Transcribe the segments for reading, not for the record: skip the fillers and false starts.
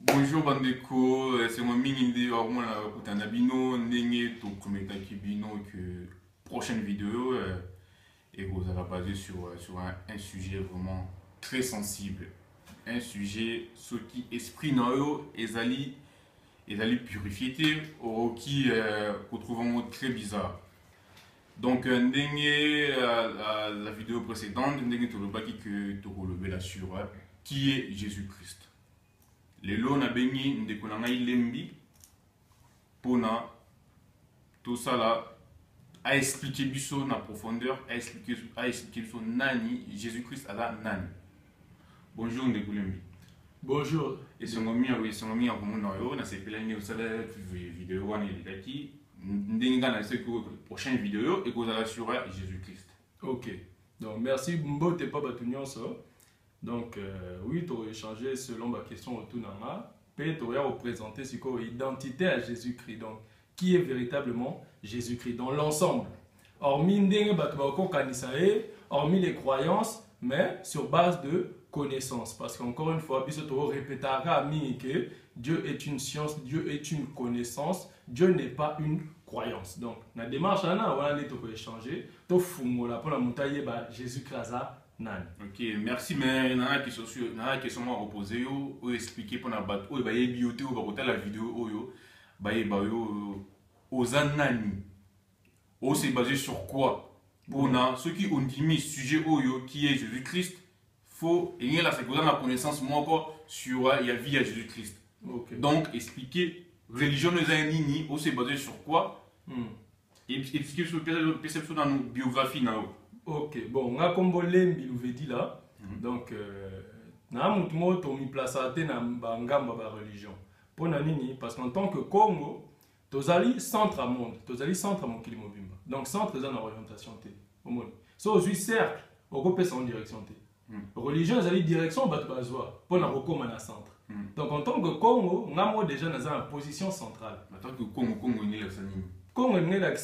Bonjour Bandeko, c'est moi Minginde, on a écouté un abino, n'engé to kometa kibino que prochaine vidéo et vous allez baser sur un sujet vraiment très sensible, un sujet ce qui esprit noyo ezali purifié ou qui que trouvons très bizarre. Donc n'engé la vidéo précédente, n'engé to le baki que to relever là sur qui est Jésus-Christ. Lelo na bengi ndeko na ngai lembi pona tout ça là a expliqué biso na profondeur a expliqué biso nani Jésus-Christ ala nani. Bonjour ndeko lembi. Bonjour. Et son ami a comme no na sepela ngi usala vidéo wana ilaki ndinga na ce prochaine vidéo et vous allez sur Jésus-Christ. OK. Donc merci Mbote Papa Tunyonso. Donc, oui, tu aurais échangé selon ma question au Tunama. Puis tu aurais représenté l'identité à Jésus-Christ. Donc, qui est véritablement Jésus-Christ dans l'ensemble. Hormis les croyances, mais sur base de connaissances. Parce qu'encore une fois, tu répétera que Dieu est une science, Dieu est une connaissance, Dieu n'est pas une croyance. Donc, dans la démarche, on va échanger. Tu as pour la montagne Jésus-Christ. Ok, merci, mais il y a une question à reposer ou expliquer pour la vidéo aux anani. C'est basé sur quoi? Pour ceux qui ont dit sujet qui est Jésus-Christ, faut et la connaissance moi encore sur la vie à Jésus-Christ. Donc expliquer religion de Zanini, c'est basé sur quoi? Et expliquer sur la perception dans nos biographies. Ok, bon, on a comme lembi dit là. Donc, na mutu mo to mi place à na bangamba ba religion. Pour nini parce qu'en tant que Congo, tozali centre à monde, tozali centre à mon kilimobimba. Donc centre dans orientation té. Omoni. So aux cercle, au groupe en direction té. Religion ezali direction bat bazwa pour na rekoma na centre. Donc en tant que Congo, on a déjà dans une position centrale. En tant que Congo ni la sanini. Congo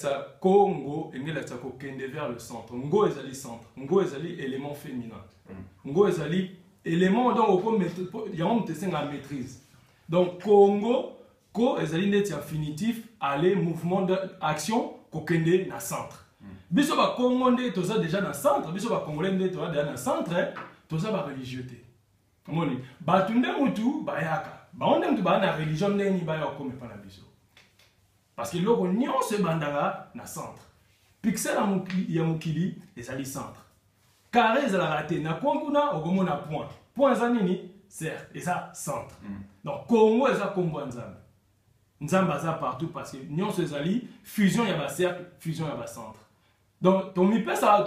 est kokende vers le centre. Ngo ezali centre. Ngo ezali élément féminin. Ngo ezali élément donc il y a une maîtrise. Donc Congo, ko ezali net infinitif aller mouvement d'action kokende na centre. Biso ba Congo nde toza déjà na centre, biso ba Congolais nde toza déjà na centre, toza ba religieuté. Moni, ba tunde mutu ba yaka. Ba onde mutu ba na religion ndeni ba yako me pa na biso. Parce que l'orion se bandara na centre. Pixel ya mukili ezali centre. Carré ezala raté na konkuna ogomona point. Point zanini cercle et ça centre. Donc Congo eza kombo nzambe. Nzambe aza partout parce que nyonso ezali fusion ya ba cercle, fusion ya ba centre. Donc to mi pesa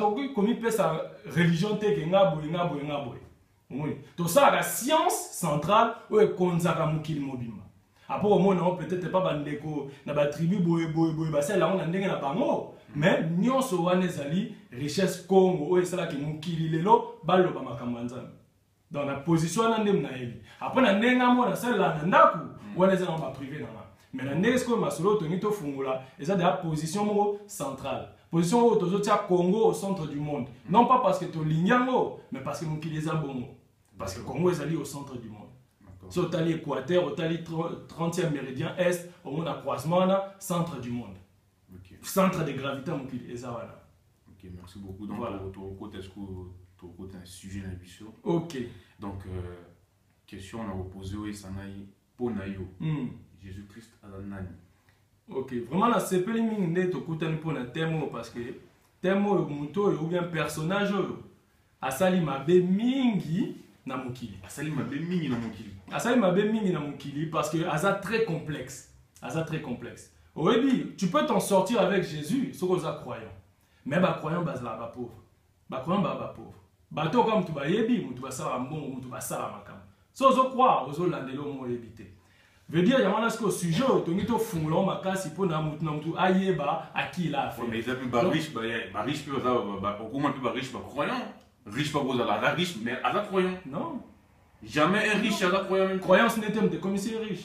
religion te ke ngabo. Oui. To ça la science centrale ou konzaka mukili mobimba. Après au moins peut-être pas bandeko na ba tribu boye basel là on a ndenge na bango mais nyonso wana ezali richesse Congo o esala ki mukili lelo baloba makambo nzambe dans la position na ndem na eli après na ndenga mo na sel la ndaku wana ezala ba privé na mais na ndenge ko masolo to ngito fungula eza de la position mo centrale position où tozo tia Congo au centre du monde non pas parce que to linyango mais parce que mukili eza bongo parce que Congo ezali au centre du monde. Si on a l'Équateur, on a le 30e méridien Est, on a croisement, centre du monde. Centre de gravité, on a Ok, merci beaucoup. Donc, voilà. est-ce que tu as un sujet dans la Ok. Donc, question on a reposé, oui, ça n'a pas naïo. Jésus-Christ à la nani. Ok, vraiment, la CPL n'est pas pour un thème parce que thème ou bien personnage, Asali Mabe Mingi na mukili. Asali Mabe Mingi na mukili. Asali Mabe Mingi na mukili parce que Asa très complexe. Asa très complexe. Oui, tu peux t'en sortir avec Jésus, ce que tu croyant. Mais les croyants sont pas pauvres. Les croyants sont pas pauvres. Bato comme tu vas yebi, tu vas savoir bon, tu vas savoir makam. So zo croire, zo landelo mo éviter. Veut dire, il y a un sujet, tu as funglo makasi pour na mutu ayeba à qui il a fait. Mais ils ont plus riche, riche plus riche croyant. Riche pas pour la riche, mais à la croyant. Non. Jamais un riche à la croyant. Croyance n'est pas comme si riche.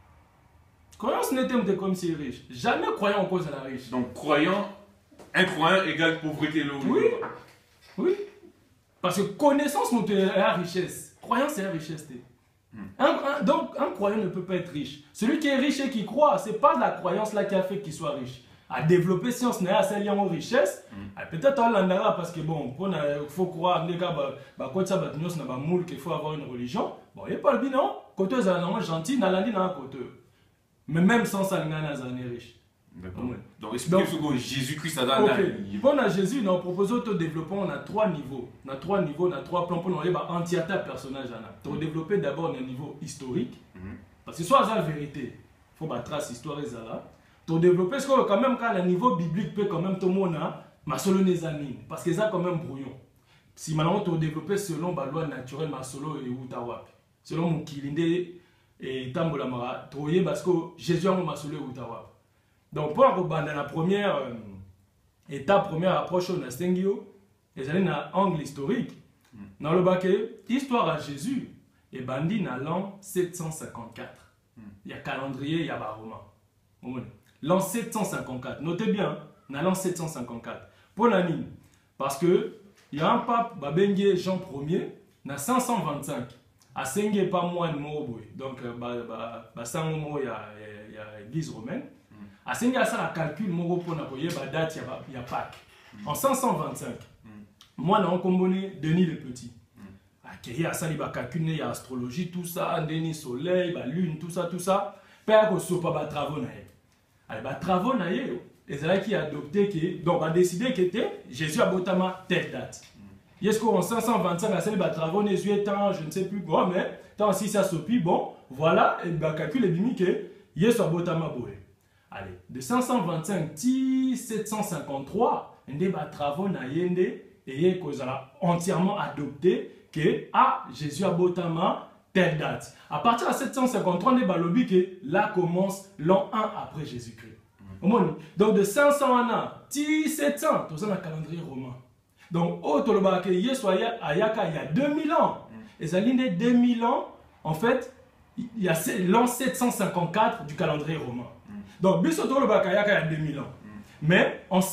Croyance n'est pas comme si riche. Jamais croyant en cause à la riche. Donc croyant, incroyant égale pauvreté. Oui. Oui. Parce que connaissance, c'est la richesse. Croyance, c'est la richesse. Donc, un croyant ne peut pas être riche. Celui qui est riche et qui croit, ce n'est pas la croyance là qui a fait qu'il soit riche. À développer science, n'est pas lié aux richesses. Peut-être on l'endara parce que bon, il faut croire qu'il faut avoir une religion. Bon, il n'y a pas le bien, non? Côté est gentil, n'a l'andi dans côté. Mais même sans ça, il y a des riches. D'accord. Donc, expliquez ce que Jésus-Christ a dans Bon, à Jésus, nous proposons de développer, on a 3 niveaux. On a 3 niveaux, on a 3 plans pour nous aller entièreté personnage. Pour développer d'abord un niveau historique. Parce que soit la vérité, il faut battre trace histoire et ça là. Pour développer, parce que quand même, quand le niveau biblique peut quand même tout le monde, ma solo les amis. Parce que ça quand même brouillon. Si maintenant tu développer selon la loi naturelle, ma solo et Utawapi. Selon mon kilinde et Tambolamara, tu parce que Jésus a ma solo et Utawapi. Donc, pour la première étape, première approche, on a Stengio, et allez dans l'angle historique. Dans le baquet, histoire à Jésus, et bandit dans l'an 754. Il y a calendrier, il y a roman. L'an 754, notez bien, dans l'an 754. Pour la ligne, parce que il y a un pape, Babengue Jean Ier, dans 525. À Sengue, pas moins de mots, donc, il y a l'église romaine. À Sengue, ça la calcul, mon pour la date, il y a Pâques. En 525, moi, on combiné Denis le Petit. Il y a ça, il y a calcul, il y a astrologie, tout ça, Denis Soleil, la lune, tout ça, tout ça. Père, qu'on soit pas travaux naïe. Alors, travaux naïe, et c'est là qu'il a adopté, donc, a décidé que Jésus a botama telle date. Est-ce qu'en 525, la scène, travaux naïe, je ne sais plus quoi, mais tant si ça s'oppie, bon, voilà, et le calcul est bimi que Jésus a botama boé. Allez, de 525 à 753, il y a des travaux et entièrement adopté que Jésus a botama telle date. À partir de 753, on a lobby que là commence l'an 1 après Jésus-Christ. Donc de 500 à 700, tout ça dans le calendrier romain. Donc, il y a 2000 ans. Et ça dit 2000 ans, en fait, il y a l'an 754 du calendrier romain. Donc, Bissotto le Bakayaka il y a 2000 ans. Mais en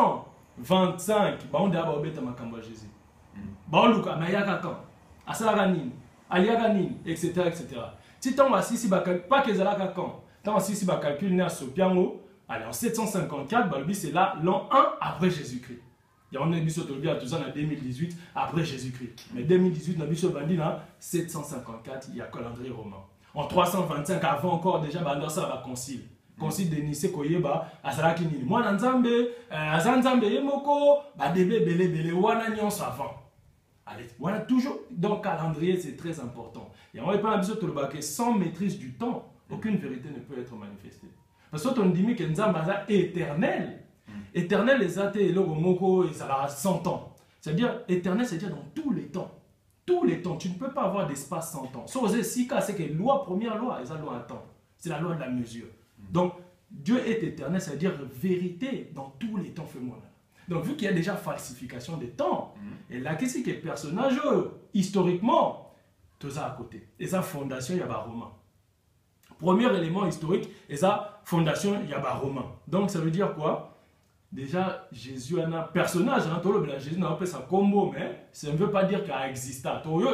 525, on a dit que Jésus. Baoluka, Mayaka quand Asalaganine, Aliaganin, etc. Si tu as si pas que Zalaka quand, tu as si calcul né à Sopiango, allez, en 754, c'est là l'an 1 après Jésus-Christ. Il y a un épisode de tout ça en 2018 après Jésus-Christ. Mais 2018, on a vu ce bandit là, 754, il y a calendrier romain. En 325, avant encore, déjà, on ça va concile. Concile de Nice, Koyeba, Asaraki Nini. Moi, Nzambe, Azanzambe, Yemoko, Badebe, Bele, Bele, Wana, Nyon, Savant. Allez, voilà, toujours dans le calendrier, c'est très important. Et on va pas l'habitude de le baquer sans maîtrise du temps, aucune vérité ne peut être manifestée. Parce que on dit que Nzambe est éternel. Éternel, les athées, le Moko, et ça va 100 ans. C'est-à-dire, éternel, c'est-à-dire dans tous les temps. Tous les temps. Tu ne peux pas avoir d'espace sans temps. Sauf que c'est que loi, première loi, et la loi à temps. C'est la loi de la mesure. Donc, Dieu est éternel, c'est-à-dire vérité dans tous les temps. Donc, vu qu'il y a déjà falsification des temps, et là, qu'est-ce que personnage, historiquement, tout ça à côté. Et sa fondation, il y a un roman. Premier élément historique, et sa fondation, il y a un roman. Donc, ça veut dire quoi? Déjà, Jésus a un personnage, Jésus n'a pas sa combo, mais ça ne veut pas dire qu'il a existé.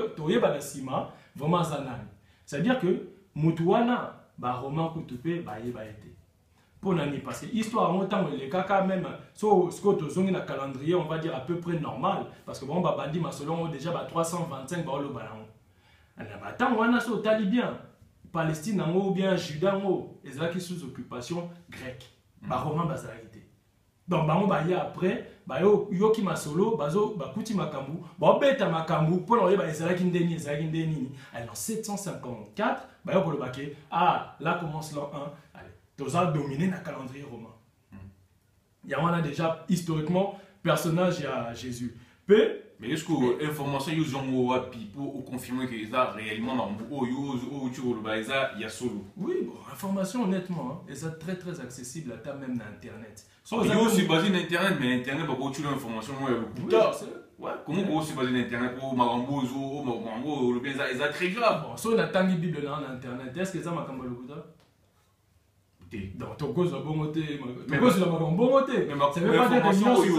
C'est-à-dire que Mutuana, roman Kutupe, pour n'ani parce que l'histoire en temps les caca même ce que tu as un calendrier on va dire à peu près normal parce que bon bandi selon déjà 325 le ballon. Attends on a ce talibien Palestine ou bien Juda et ça qui sous occupation grecque. Roman basalité. Donc après yo ki masolo bazo bakuti makambu beta makambu pour le ezalaki ndeni alors 754 pour le baquet là commence l'an 1 allez tous a dominé le calendrier romain. Il y a déjà historiquement personnage à Jésus. Mais est-ce que l'information ils ont pour confirmer que ça réellement il y a solo? Oui, bon, information honnêtement, et c'est très très accessible à ta même Internet. Il y a aussi basé sur Internet, mais Internet va continuer l'information. Comment on se base sur Internet pour Marambo, le bien c'est très grave. Bon, si on a tant de Bible dans Internet, est-ce que ça m'a cambié le coup? donc tokoz la bongo te tokoz la bongo te mais ma ça veut pas dire que information nyonso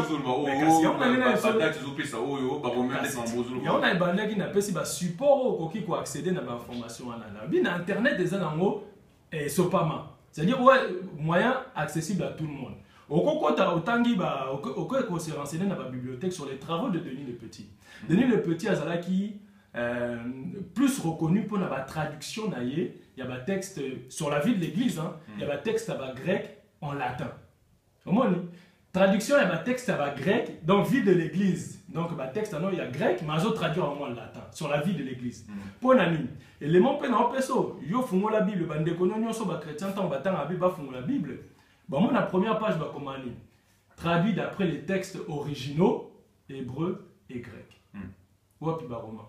on a bandaki na pesi ba support okoki ko accéder na ba information wana na bi na internet eza nango sopama c'est-à-dire ouais moyen accessible à tout le monde okokota otangi ba okoko se renseigner na ba bibliothèque sur les travaux de Denis le Petit. Denis le Petit azalaki plus reconnu pour la traduction il y a des textes sur la vie de l'église, il y a des textes grec en latin. Traduction, il y a des textes grec dans la vie de l'église. Donc, il y a des textes il y a grec, mais ils ont traduit en latin sur la vie de l'église. Pour Nani, élément pénal, il y a la Bible, il y a des chrétiens qui ont la Bible. Bon, la première page va commencer. Traduit d'après les textes originaux, hébreu et grec. Ou puis roman.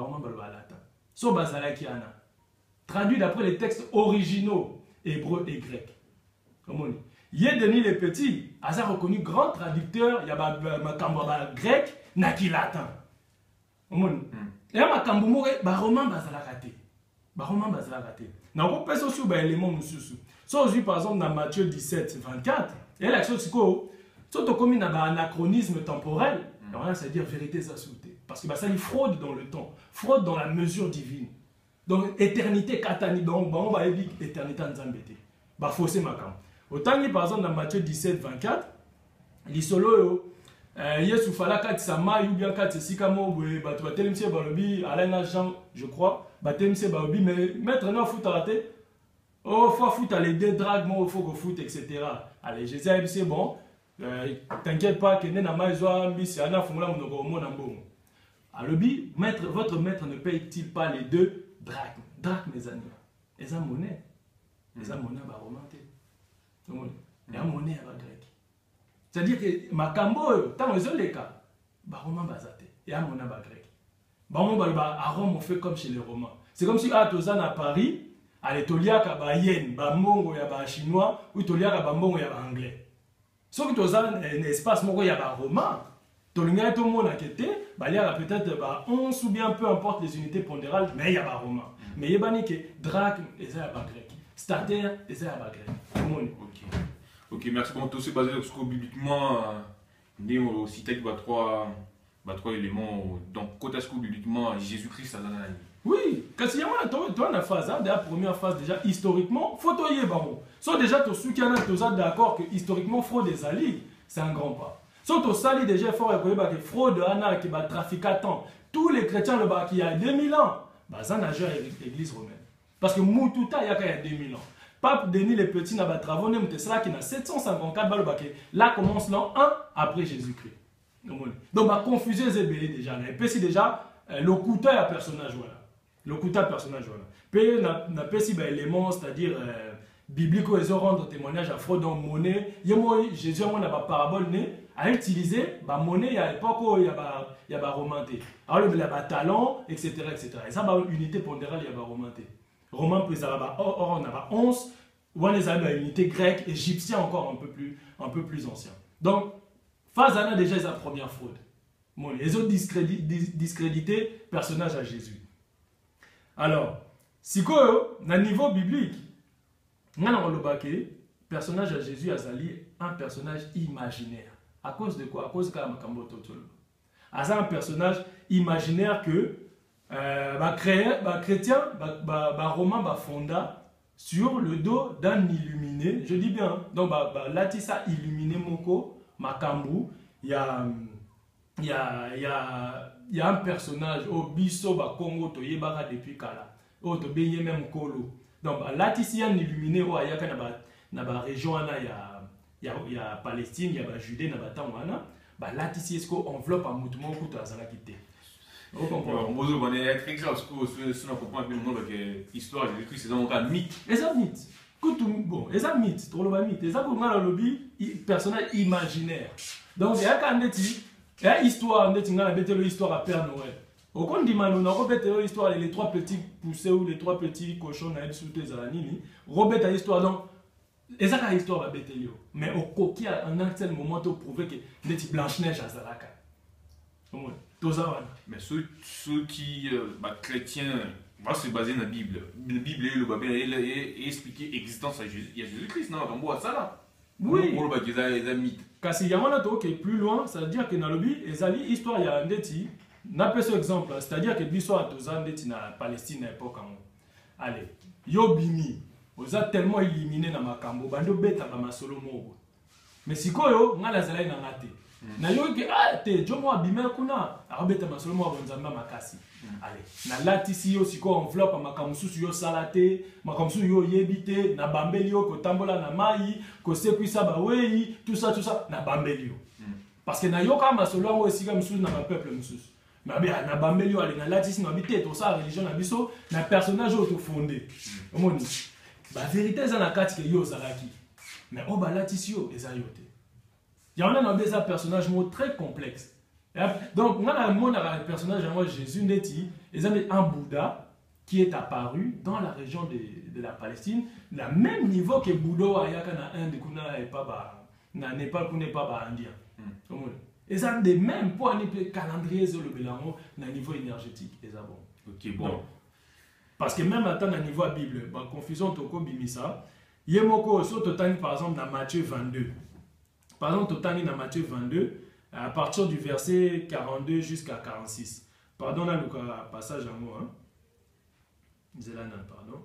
So bazalaki ana. Traduit d'après les textes originaux, hébreu et grec. Comment Yé Denis le Petit, a reconnu grand traducteur, il y a makambo grec, naki latin. Comment Et à makambo more, roman bazalakate. Roman bazalakate. Na ko peso sur ba élément mususu. So aujourd'hui par exemple dans Matthieu 17, 24, et l'action siko, so to komi na ba anachronisme temporel, alors ça veut dire vérité s'assoute. Parce que ça y fraude dans le temps, fraude dans la mesure divine. Donc, éternité katani, donc, on va dire éternité en zambété. Bah, faussé makam. Autant que par exemple dans Matthieu 17, 24, il solo Yesu fala kat sama ou bien kat sikamo bah tu vas telemse balobi Alain Jean, je crois, bah telemse balobi mais mettre na foot raté. Oh, faut foot les deux dragues, moi faut que foot etc. Allez, Jésus a dit c'est bon. T'inquiète pas que nena maizwa mbisi ana fungula monoko mona mbongo. Alors, votre maître ne paye-t-il pas les deux drachmes? Drachmes, mes amis. Les monnaie. Les monnaie, bah, remonter. Les monnaie, bah, grec. C'est-à-dire que ma cambo, tant ils ont les cas, bah, roman, bah, zate. Et à monnaie, bah, grec. Bah, on bah, à Rome, on fait comme chez les Romains. C'est comme si, à Tozan, à Paris, à l'Etoliaka, bah, yen, bah, mongo, ya, bah, chinois, ou Toliaka, bah, mongo, ya, bah, anglais. Sauf que Tozan, un espace, mongo, ya, bah, romain. Tout le monde a été, il y a peut-être 11 ou bien peu importe les unités pondérales, mais il y a pas romain. Mais il y a que drachme et ça pas grec. Stater et ça pas grec. Ok, merci. Bon, tout c'est basé sur ce que bibliquement, nous citons trois éléments. Donc, côté bibliquement, Jésus-Christ a donné la vie. Oui, parce qu'il y a une phase, la première phase déjà historiquement, photo y est baron. Soit déjà tous ceux qui sont d'accord que historiquement fraude des alliés, c'est un grand pas. Surtout sali déjà fort que fraude ana qui va trafiquer tant tous les chrétiens le bas qui y a 2000 ans bah ça n'a jamais l'église romaine parce que Moututa il y a 2000 ans Pape Denis le Petit n'a pas travaillé mais c'est là qui n'a 754 balles là commence l'an 1 après Jésus-Christ donc bah confusion est belé déjà et puis si déjà le couteau à personnage voilà puis n'a pas si élément c'est-à-dire biblique ils ont rendre témoignage à fraude en monnaie Jésus on a pas parabole à utiliser la monnaie, il y a l'époque où il y a romanté. Alors il y a talent, etc. Et ça, unité pondérale, il y a romanté. Romain, or on a 11, ou on a une unité grecque, égyptien encore un peu plus ancien. Donc, phase a déjà sa première fraude. Ils ont discrédité personnage à Jésus. Alors, si à niveau biblique, on a le personnage à Jésus a un personnage imaginaire. À cause de quoi? À cause de Makambo Totolo. C'est un personnage imaginaire que chrétien, romain, fonda sur le dos d'un illuminé. Je dis bien, donc là, ça illuminé Moko, Makambu. Il y a un personnage au Biso Congo, Toyebara depuis Kala. Au Tobeye même Kolo. Donc là, il y a un illuminé au Ayaka na ba région il y a Palestine, il y a Judée, il y a Tawana. Là, ici, est-ce qu'on enveloppe un mouvement ou tout ça quitté? Vous comprenez? On est très clair parce que si on comprend un peu le monde avec l'histoire de Jésus-Christ, c'est un mythe. C'est un mythe. Bon, c'est un mythe. C'est un mythe. C'est un lobby personnage imaginaire. Donc, il y a une histoire, l'histoire à Père Noël. Au compte dit on a répété l'histoire les trois petits poussés ou les trois petits cochons à sous tes années. Répété l'histoire donc. Et ça, c'est l'histoire de Bétélio. Mais au coquille, à un certain moment, tu prouvé que les Blanche-Neige à Zalaka. Mais ceux qui, chrétiens, va se baser dans la Bible. La Bible est expliqué l'existence de Jésus. Il y a Jésus-Christ, non? On voit ça là. Oui. On voit qu'il y a des mythes. Kasi yamana to ke plus loin, ça veut dire que dans le bi ezali histoire ya ndeti n'a pas ce exemple, c'est-à-dire que l'histoire de ndeti na Palestine à l'époque. Allez, yo bimi, oza tellement éliminé na makambo, bando beta ba masolo mo. Mais sikoyo ngala zala na ngate. Na yo ke te jomo abime kuna, abeta masolo mo bonzamba makasi. Allez, na latisi yo siko enveloppe makamususu yo salate, makamususu yo yebite, na bambeli yo kotambola na mai, ko sekwisa ba wei, tout ça na bambeli yo. Parce que na yo kama solo ngo esika mususu na ba peuple mususu. Mais bien na bambeli yo ale na latisi na bite to sa religion na biso, na personnage auto fondé. Omoni. Ba vérité za na kati ke yo zalaki. Mais o ba latisi yo eza yo te. Il y en a un personnage très complexe. Donc, on a un personnage, moi, Jésus, et un Bouddha qui est apparu dans la région de la Palestine, le même niveau que Bouddha il y a un Inde, n'a Népal, n'est pas indien. Et ça des mêmes points de calendrier sur le Bélamo, à niveau énergétique. Ok, bon. Donc, parce que même à temps, à niveau Bible, confusion toko bimisa, yemoko surtout par exemple dans Matthieu 22. Par exemple, total dans Matthieu 22, à partir du verset 42 jusqu'à 46. Pardon, là, le passage en moi. Pardon.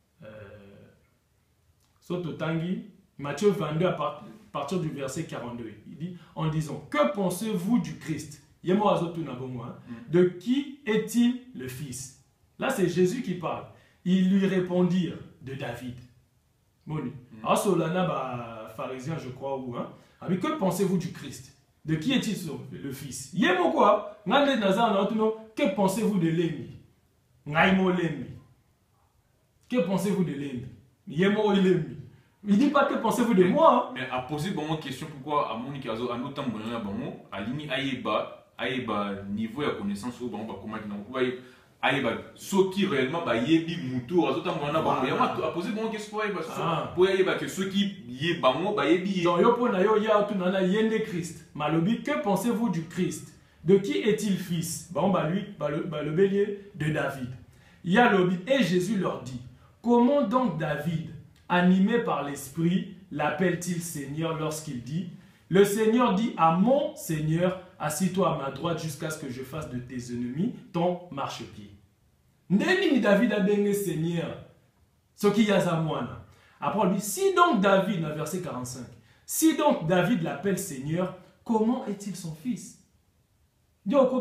Tangi, Matthieu 22, à partir du verset 42. Il dit, en disant, que pensez-vous du Christ? De qui est-il le Fils? Là, c'est Jésus qui parle. Ils lui répondirent, de David. Bon, alors, Solana, pharisien, je crois, ou hein. Mais que pensez-vous du Christ? De qui est-il le Fils? Yémo quoi? Que pensez-vous de l'ennemi? Que pensez-vous de l'ennemi? Yémo l'ennemi. Il ne dit pas que pensez-vous de moi. Mais à poser une question, pourquoi à mon Nikazo, à notre temps, à l'ini Aïeba, niveau de connaissance, comment Aïeba, ce qui réellement yebi muto, à d'autres moments, à poser une question pour Aïeba, que ceux qui yébango, yebi. Donc, yende Christ. Malobi, que pensez-vous du Christ? De qui est-il fils? Le bélier de David. Yalobi, et Jésus leur dit, comment donc David, animé par l'Esprit, l'appelle-t-il Seigneur lorsqu'il dit, le Seigneur dit à mon Seigneur, assis-toi à ma droite jusqu'à ce que je fasse de tes ennemis ton marchepied. Ndeni David a béni Seigneur, ce qui y a à moi. Après on dit, si donc David, dans verset 45, si donc David l'appelle Seigneur, comment est-il son fils? Donc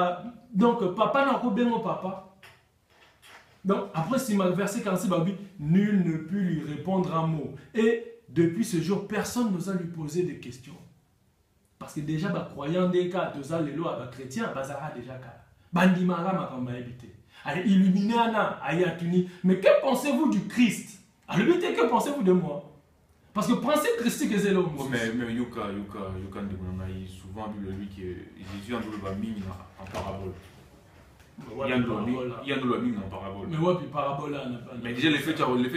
papa n'a pas papa. Donc après si verset 46, nul ne put lui répondre un mot. Et depuis ce jour, personne n'osa lui poser des questions. Parce que déjà, croyant des cas, les lois chrétiens, bazara déjà cas. Bandimara makamba habité. Allez, illuminé Anna, ayatuni. Mais que pensez-vous du Christ? Alors, que pensez-vous de moi? Parce que pensez Christ que c'est l'homme. Mais Yuka, souvent, lui que Jésus a mis en parabole. Il y a un en parabole. Mais ouais, puis parabole là. Mais déjà, le fait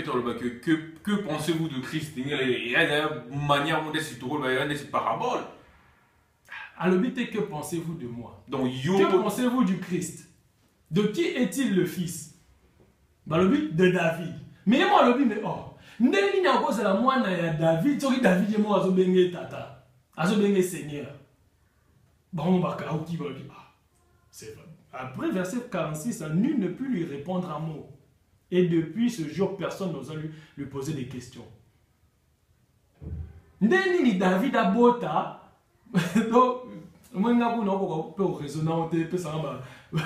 que pensez-vous de Christ? Il y a une manière de parabole. Alors, que pensez-vous de moi? Donc, que pensez-vous du Christ? De qui est-il le fils? Le but de David. Mais moi, le but, mais oh, Ndeli n'a pas la moine à David, tu David et moi, Azobenge Tata, Azobenge Seigneur. Bon, qui va dire, c'est vrai. Après, verset 46, nul ne put lui répondre un mot. Et depuis ce jour, personne n'osa lui poser des questions. Ndeli ni David a bota. Donc, moi, je peux raisonner en télé, ça va.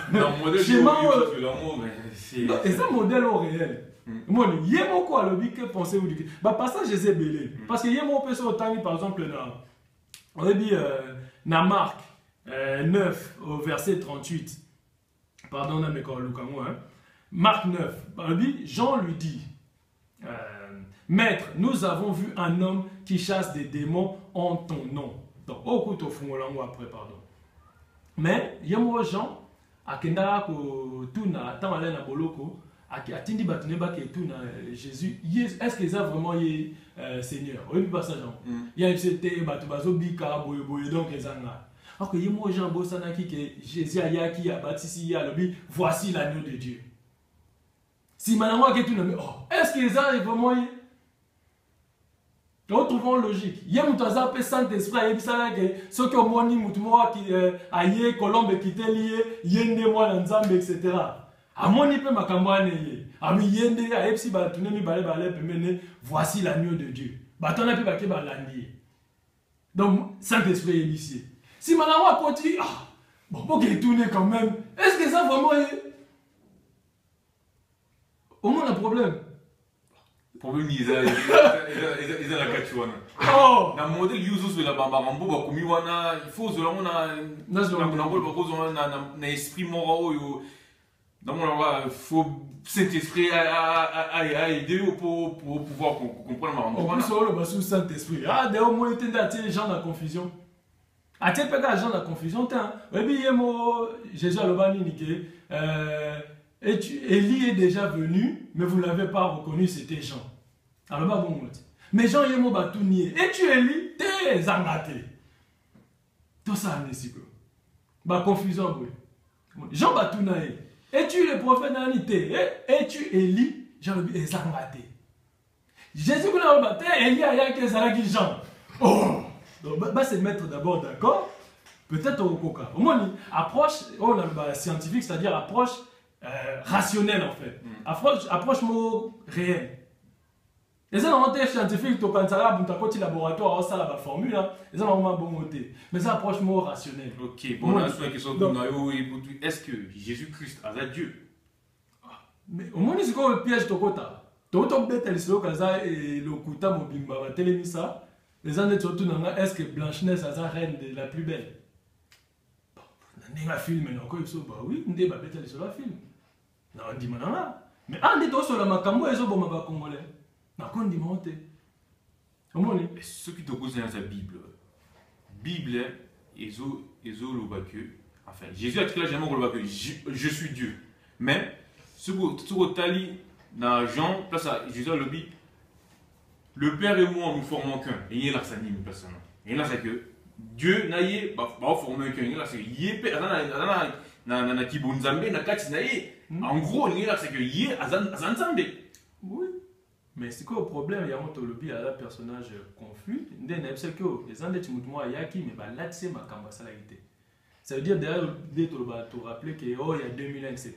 Et ça, modèle au réel. Moi, il y a quoi le but que pensez-vous du passage, je sais belé. Parce qu'il y a mon peu sur par exemple, on a dit, dans Marc 9, au verset 38. Pardon, Marc 9, Jean lui dit, Maître, nous avons vu un homme qui chasse des démons en ton nom. Donc, au coup, au fond, après, pardon. Mais, il y a moi, Jean, à Kenda, tout na, tant à Boloko, à Tindi Batuneba, qui est tout na, Jésus, est-ce qu'ils ont vraiment Seigneur? Oui, pas ça, Jean. Il y a une c'était Batubazo, Bika, Boye, donc les Anna. Alors que moi, Jean Bossanaki, que Jésus a qui a bâti, voici l'agneau de Dieu. Si maintenant que tu ne est-ce qu'ils arrivent vraiment? Nous trouvons logique. Il y a un Saint-Esprit, il y a ceux qui ont moni, qui aïe, colombe qui te lié, yende moi l'ensemble, etc. A moni pe makambane ye. Ami yende a epsi ba tunemi bale bale pemene. Voici l'agneau de Dieu. Batona pe bake balandi. Donc Saint-Esprit est ici. Si maintenant on continue, bon pour qu'il tourne quand même. Est-ce que ça vraiment est? Au moins un problème. Problème ils ont la cachuana. Oh. Na modèle usus de la bambarambo ba komi wana il faut zola mona na bol ba kozo na esprit mora yo. Dans mon endroit, il faut Saint-Esprit à aider pour pouvoir comprendre ma rencontre. En plus, on va sous Saint-Esprit. Ah, d'ailleurs, moi, il y a des gens dans la confusion. Ah, tu sais, pas des gens dans la confusion. Et puis, Jésus a le bani Élie est déjà venu, mais vous ne l'avez pas reconnu, c'était Jean. Alors, bon, mais Jean, il est tout nié. Et tu Élie, t'es zangaté. Tout ça, c'est quoi? Bah, confusion, oui. Jean va tout naé. Es-tu le prophète d'Anité? Es-tu Élie? Jean-Louis est zangaté. Jésus vous l'a battu, Élie a y'a que Zalaki Jean. Oh! Donc, bah, c'est mettre d'abord d'accord. Peut-être au coca. Au moins, approche scientifique, c'est-à-dire approche rationnelle en fait. Approche mot réel. Les gens scientifiques, tu as un laboratoire, ça la formule, les gens ont un bon côté. Mais ça approche mot rationnel. Ok, bon, la question de est-ce que Jésus-Christ a Dieu? Mais au moins, c'est quoi le piège de Kota? Tu as un bête et le Kuta Mobimba, Télémissa, les gens surtout est-ce que Blanche-Neige a la reine de la plus belle? On a un film, bah oui, on a un bête sur la film. Non, on dit maintenant. Mais on dit sur la Makambo et sur le Congolais. Ceux qui te posent dans la Bible, Bible, enfin, Jésus a dit jamais que je suis Dieu. Mais ce que tu as dit dans Jean, Jésus a dit, le Père et moi nous formons qu'un. Et il y a là, ça dit une personne. Et là, c'est que Dieu n'a pas formé qu'un. Il y a là, c'est que en gros, il y a là, c'est que il y a Azanzambe. Oui. Mais c'est quoi le problème? Il y a un personnage confus. Il y a des gens qui ont été. Ça veut dire derrière tu rappeler qu'il y a 2000 ans, etc.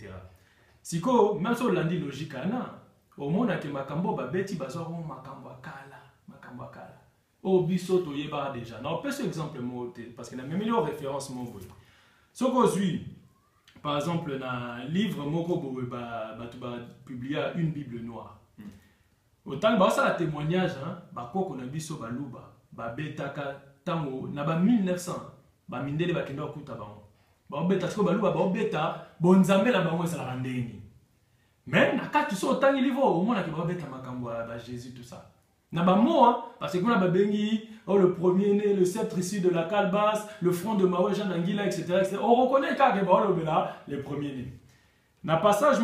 Si même si on l'a dit logique, au monde que Makambo Babeti Bazoro Makambo Kala. Au biso to yeba déjà. Non, peut ce exemple parce qu'il y a même une référence mon boy. Ce qu'on suit, par exemple, dans un livre Moko publié une Bible noire. Autant que ça, le témoignage, qu'on a vu sur Balouba, Babetaka, Tango, Naba 1900, Bamindele Bakenda Kutaban. Babetasko Balouba, Babeta, Bonzambe la Bango, ça la rendait. Mais, quand tu sors autant il y va, au moins, tu vas Babeta Makamboa, Jésus, tout ça. Naba moi, parce qu'on a Babengi, le premier-né, le sceptre ici de la calebasse, le front de Maoué Jean Anguilla, etc. On reconnaît quand les premiers-nés. Dans le passage,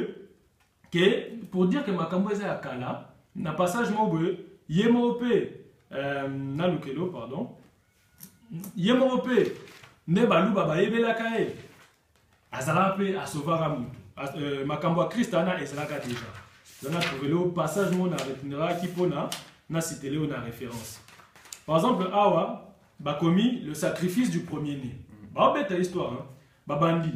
que pour dire que Makambo est à Kala, na passage mobe yemope na lukelo pardon yemope ne baluba ba yebela kae azala pe asovara mutu Makambo Christana ezalaka déjà. On a trouvé le passage mon retenera qui pona na cité le na référence. Par exemple awa ba commis le sacrifice du premier-né. Ba bête histoire babandi.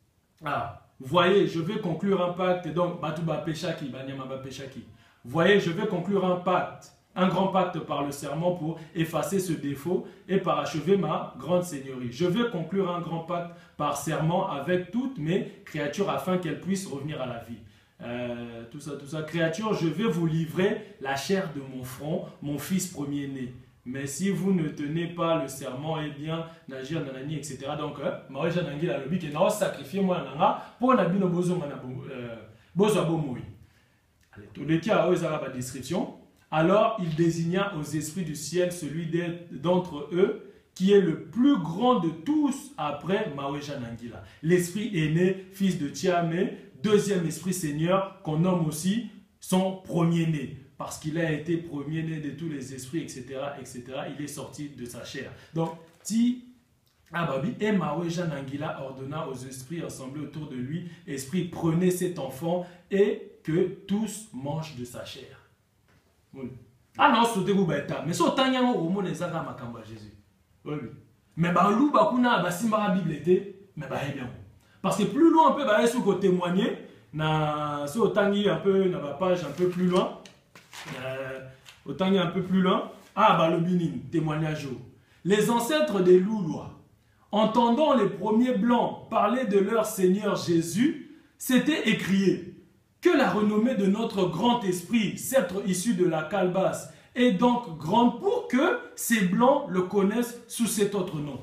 Voyez, je vais conclure un pacte, donc Batouba Peshaki, Banyama Peshaki. Voyez, je vais conclure un pacte, un grand pacte par le serment pour effacer ce défaut et parachever ma grande seigneurie. Je vais conclure un grand pacte par serment avec toutes mes créatures afin qu'elles puissent revenir à la vie. Tout ça. Créatures, je vais vous livrer la chair de mon front, mon fils premier-né. Mais si vous ne tenez pas le serment, eh bien, Najir, Nanani, etc. Donc, Maoué Jean Anguilla a le but que nous sacrifier moi pour la bino bozo bomoui. Allez, tous les cas, eux, la description. Alors, il désigna aux esprits du ciel celui d'entre eux qui est le plus grand de tous après Maoué Jean Anguilla. L'esprit aîné, fils de Tiamé, deuxième esprit seigneur, qu'on nomme aussi son premier-né. Parce qu'il a été premier-né de tous les esprits, etc., etc., il est sorti de sa chair. Donc, si Ah bah oui, et Maoué Jean Anguilla ordonna aux esprits assemblés autour de lui, esprit, prenez cet enfant et que tous mangent de sa chair. Ah non, c'est vous bêta, mais c'est autant yang au monde ezaka makamba Jésus. Oui. Mais bah lou bah kuna bah si ma Bible était, mais bah bien. Parce que plus loin un peu bah est-ce qu'on témoigner na c'est autant un peu na ba page un peu plus loin. Autant un peu plus loin. Ah bah le binin témoignage. Les ancêtres des Loulois, entendant les premiers blancs parler de leur Seigneur Jésus, s'étaient écriés que la renommée de notre grand esprit, sceptre issu de la calebasse, est donc grande pour que ces blancs le connaissent sous cet autre nom.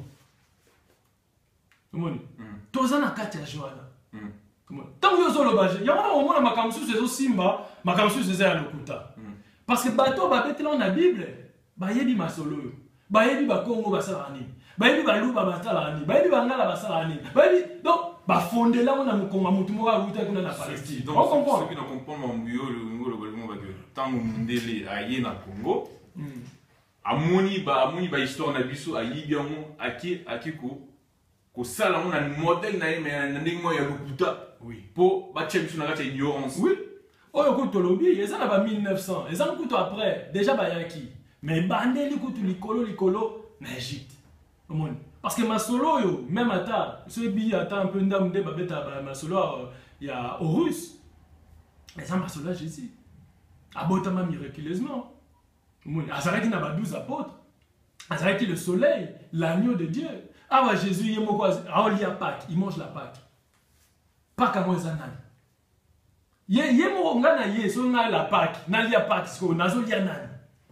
Tozana katia Joana. Tant que vous avez au moins ma kamsu c'est simba, ma kamsu c'est à l'okuta. Parce que bateau ba betela na Bible, ba yebi masolo, ba yebi ba Congo ba salani, ba yebi ba luba ba salani, ba yebi ba ngala ba salani, ba yebi donc ba fondé là on a mukonga mutu mo ba ruta kuna na Palestine. Donc ceux qui ne comprennent pas mon le gouvernement va que tant mundele aye na Congo, amoni ba histoire na biso ayi bien mo akiko ko sala on a modèle na mais na ndingo ya lokuta. Oui. Pour ba tchemsu na kati ignorance. Oui. Oh écoute lobby, ils en avaient 1900, ils en coûtent après déjà ba yaki. Mais bandeli kutu likolo na Égypte. Parce que ma solo yo même ata, ce bi ata un peu ndam de babeta ma solo il y a Horus. Mais ça ma solo Jésus. Abotama miraculeusement. Azaraki n'a pas 12 apôtres. Azaraki le soleil, l'agneau de Dieu. Ah ouais Jésus il est quoi? Ah il y a Pâques, il mange la Pâques. Pâques à moi zanan. Ye mo ngana ye so nga la Pâques, na lia Pâques ko nazo lia nani.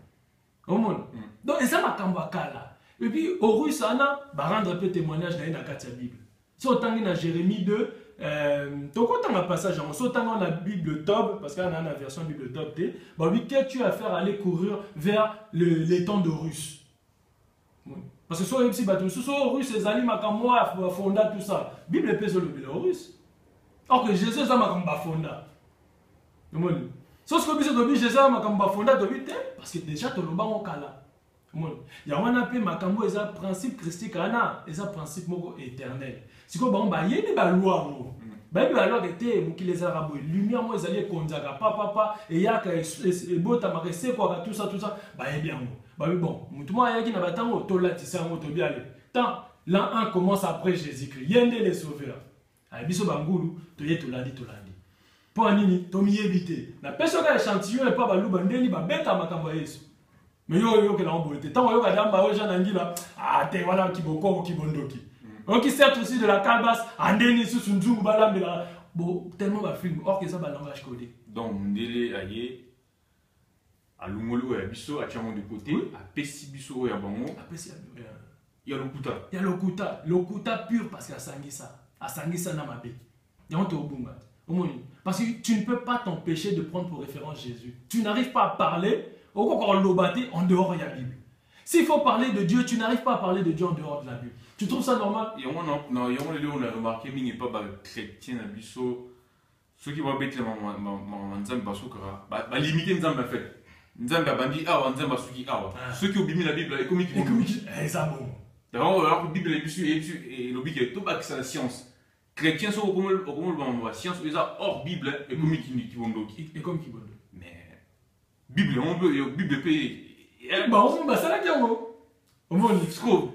Donc ça m'a kambakala. Et puis Horus ana ba rendre un peu témoignage dans la Bible. So tangi na Jérémie 2 toko tanga passage en so tanga la Bible Tob parce qu'il y a une version Bible Tob T. Bah oui qu'est-ce que tu as à faire aller courir vers les temps d'Horus. Parce que so MC bateau so Horus ezali makamwa fonda tout ça. Bible pèse le Horus. Or que Jésus ça makamba fonda. So ce que Jésus a makamba fonda dobite parce que déjà to loba okala. Il y a un peu makambo eza principe christique ana eza principe moko éternel. Siko ba ba yeni ba loi mo. Ba bi ba loi était mo ki les arabes lumière mo ezali konzaka papa et yaka e bota makese quoi tout ça ba ye bien mo. Ba bon, mutu mo ayaki na batango to latisa mo to biale. Tant l'an 1 commence après Jésus-Christ. Yende les sauveurs. Ay biso bangulu to ye to landi. Pour nini to mi éviter. Na personne ka échantillon et pas ba luba ndeni ba beta makambo Yesu. Mais yo que l'on boite tant yo kadam ba Jean Anguilla ah te voilà kiboko kibondoki on qui sert aussi de la calebasse andeni sous nzungu balambela bon tellement ba film or que ça ba langage codé donc ndele aye alungolo ya biso atiamo de côté a pesi biso ya bango a pesi ya lokuta pur parce que asangisa na mabe ya on te obunga parce que tu ne peux pas t'empêcher de prendre pour référence Jésus. Tu n'arrives pas à parler en dehors de la Bible. S'il faut parler de Dieu, tu n'arrives pas à parler de Dieu en dehors de la Bible. Tu trouves ça normal? Non, on a remarqué qu'il n'y a pas de chrétien à biso. Ceux qui vont bêter Nzambe basukara, bah limiter Nzambe en fait. Nzambe bandi awa, Nzambe basuki awa. Ceux qui ont bimi la Bible, et comme ils vont. Ça bon. D'abord, alors que la Bible est bisu et le bible est tout bas que c'est la science. Chrétiens sont au la science, ils ont hors Bible et comme ils vont doki. Et comme qui vont. Bible, on veut, Bible paye. Bah, on va ça la guerre. On va le discours.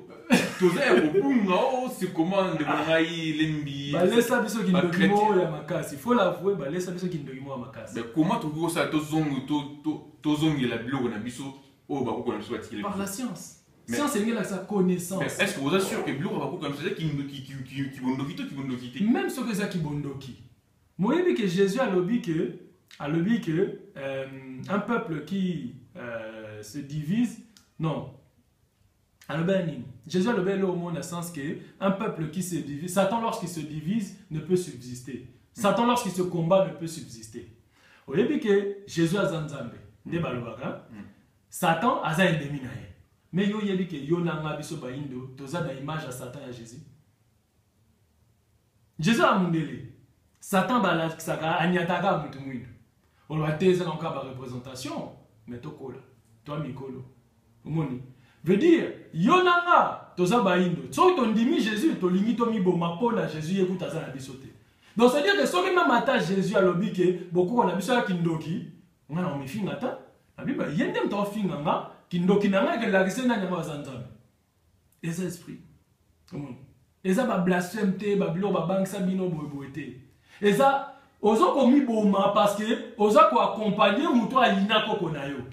C'est comment de Bongaï, Lembi. Bah, laisse ça, biso qui ne doit pas ma casse. Il faut l'avouer, bah, laisse ça, biso qui ne doit pas ma casse. Mais comment tu vois ça, tozong et la bilogue, on a biso, oh, bah, pourquoi on a soit par la science. Science, c'est là sa connaissance. Est-ce que vous assure que bilogue va comme ça qui vont nous quitter? Même ce que ça qui vont nous quitter. Moi, je dis que Jésus a lobby que un peuple qui se divise, non. Jésus a le bel au monde dans le sens que un peuple qui se divise, Satan lorsqu'il se divise ne peut subsister. Satan lorsqu'il se combat ne peut subsister. Au début que Jésus a Zanzambe, Satan a un ennemi. Mais yo yebi que yo nanga biso ba indo, toza da image à Satan et à Jésus. Jésus a mundele. Satan bala saka anyataka mutu mwindo. On va teza encore la représentation, mais tokola, toi mikolo. Omoni. veut dire yonanga toza baindo soki tondimi Jésus tolingi tomiboma mpona Jésus yekuta aza na biso te. Donc c'est à dire que soki même ata Jésus alobi ke bokoko na biso ya kindoki nga na omifinga ta na biba yende mto ofinga nga kindoki na nga kelakise na nyama za nzambe eza esprit eza ba blasphème te ba bilo ba bangisa bino boyeboye te eza ozo komiboma parce que oza ko accompagner muto alina koko na yo.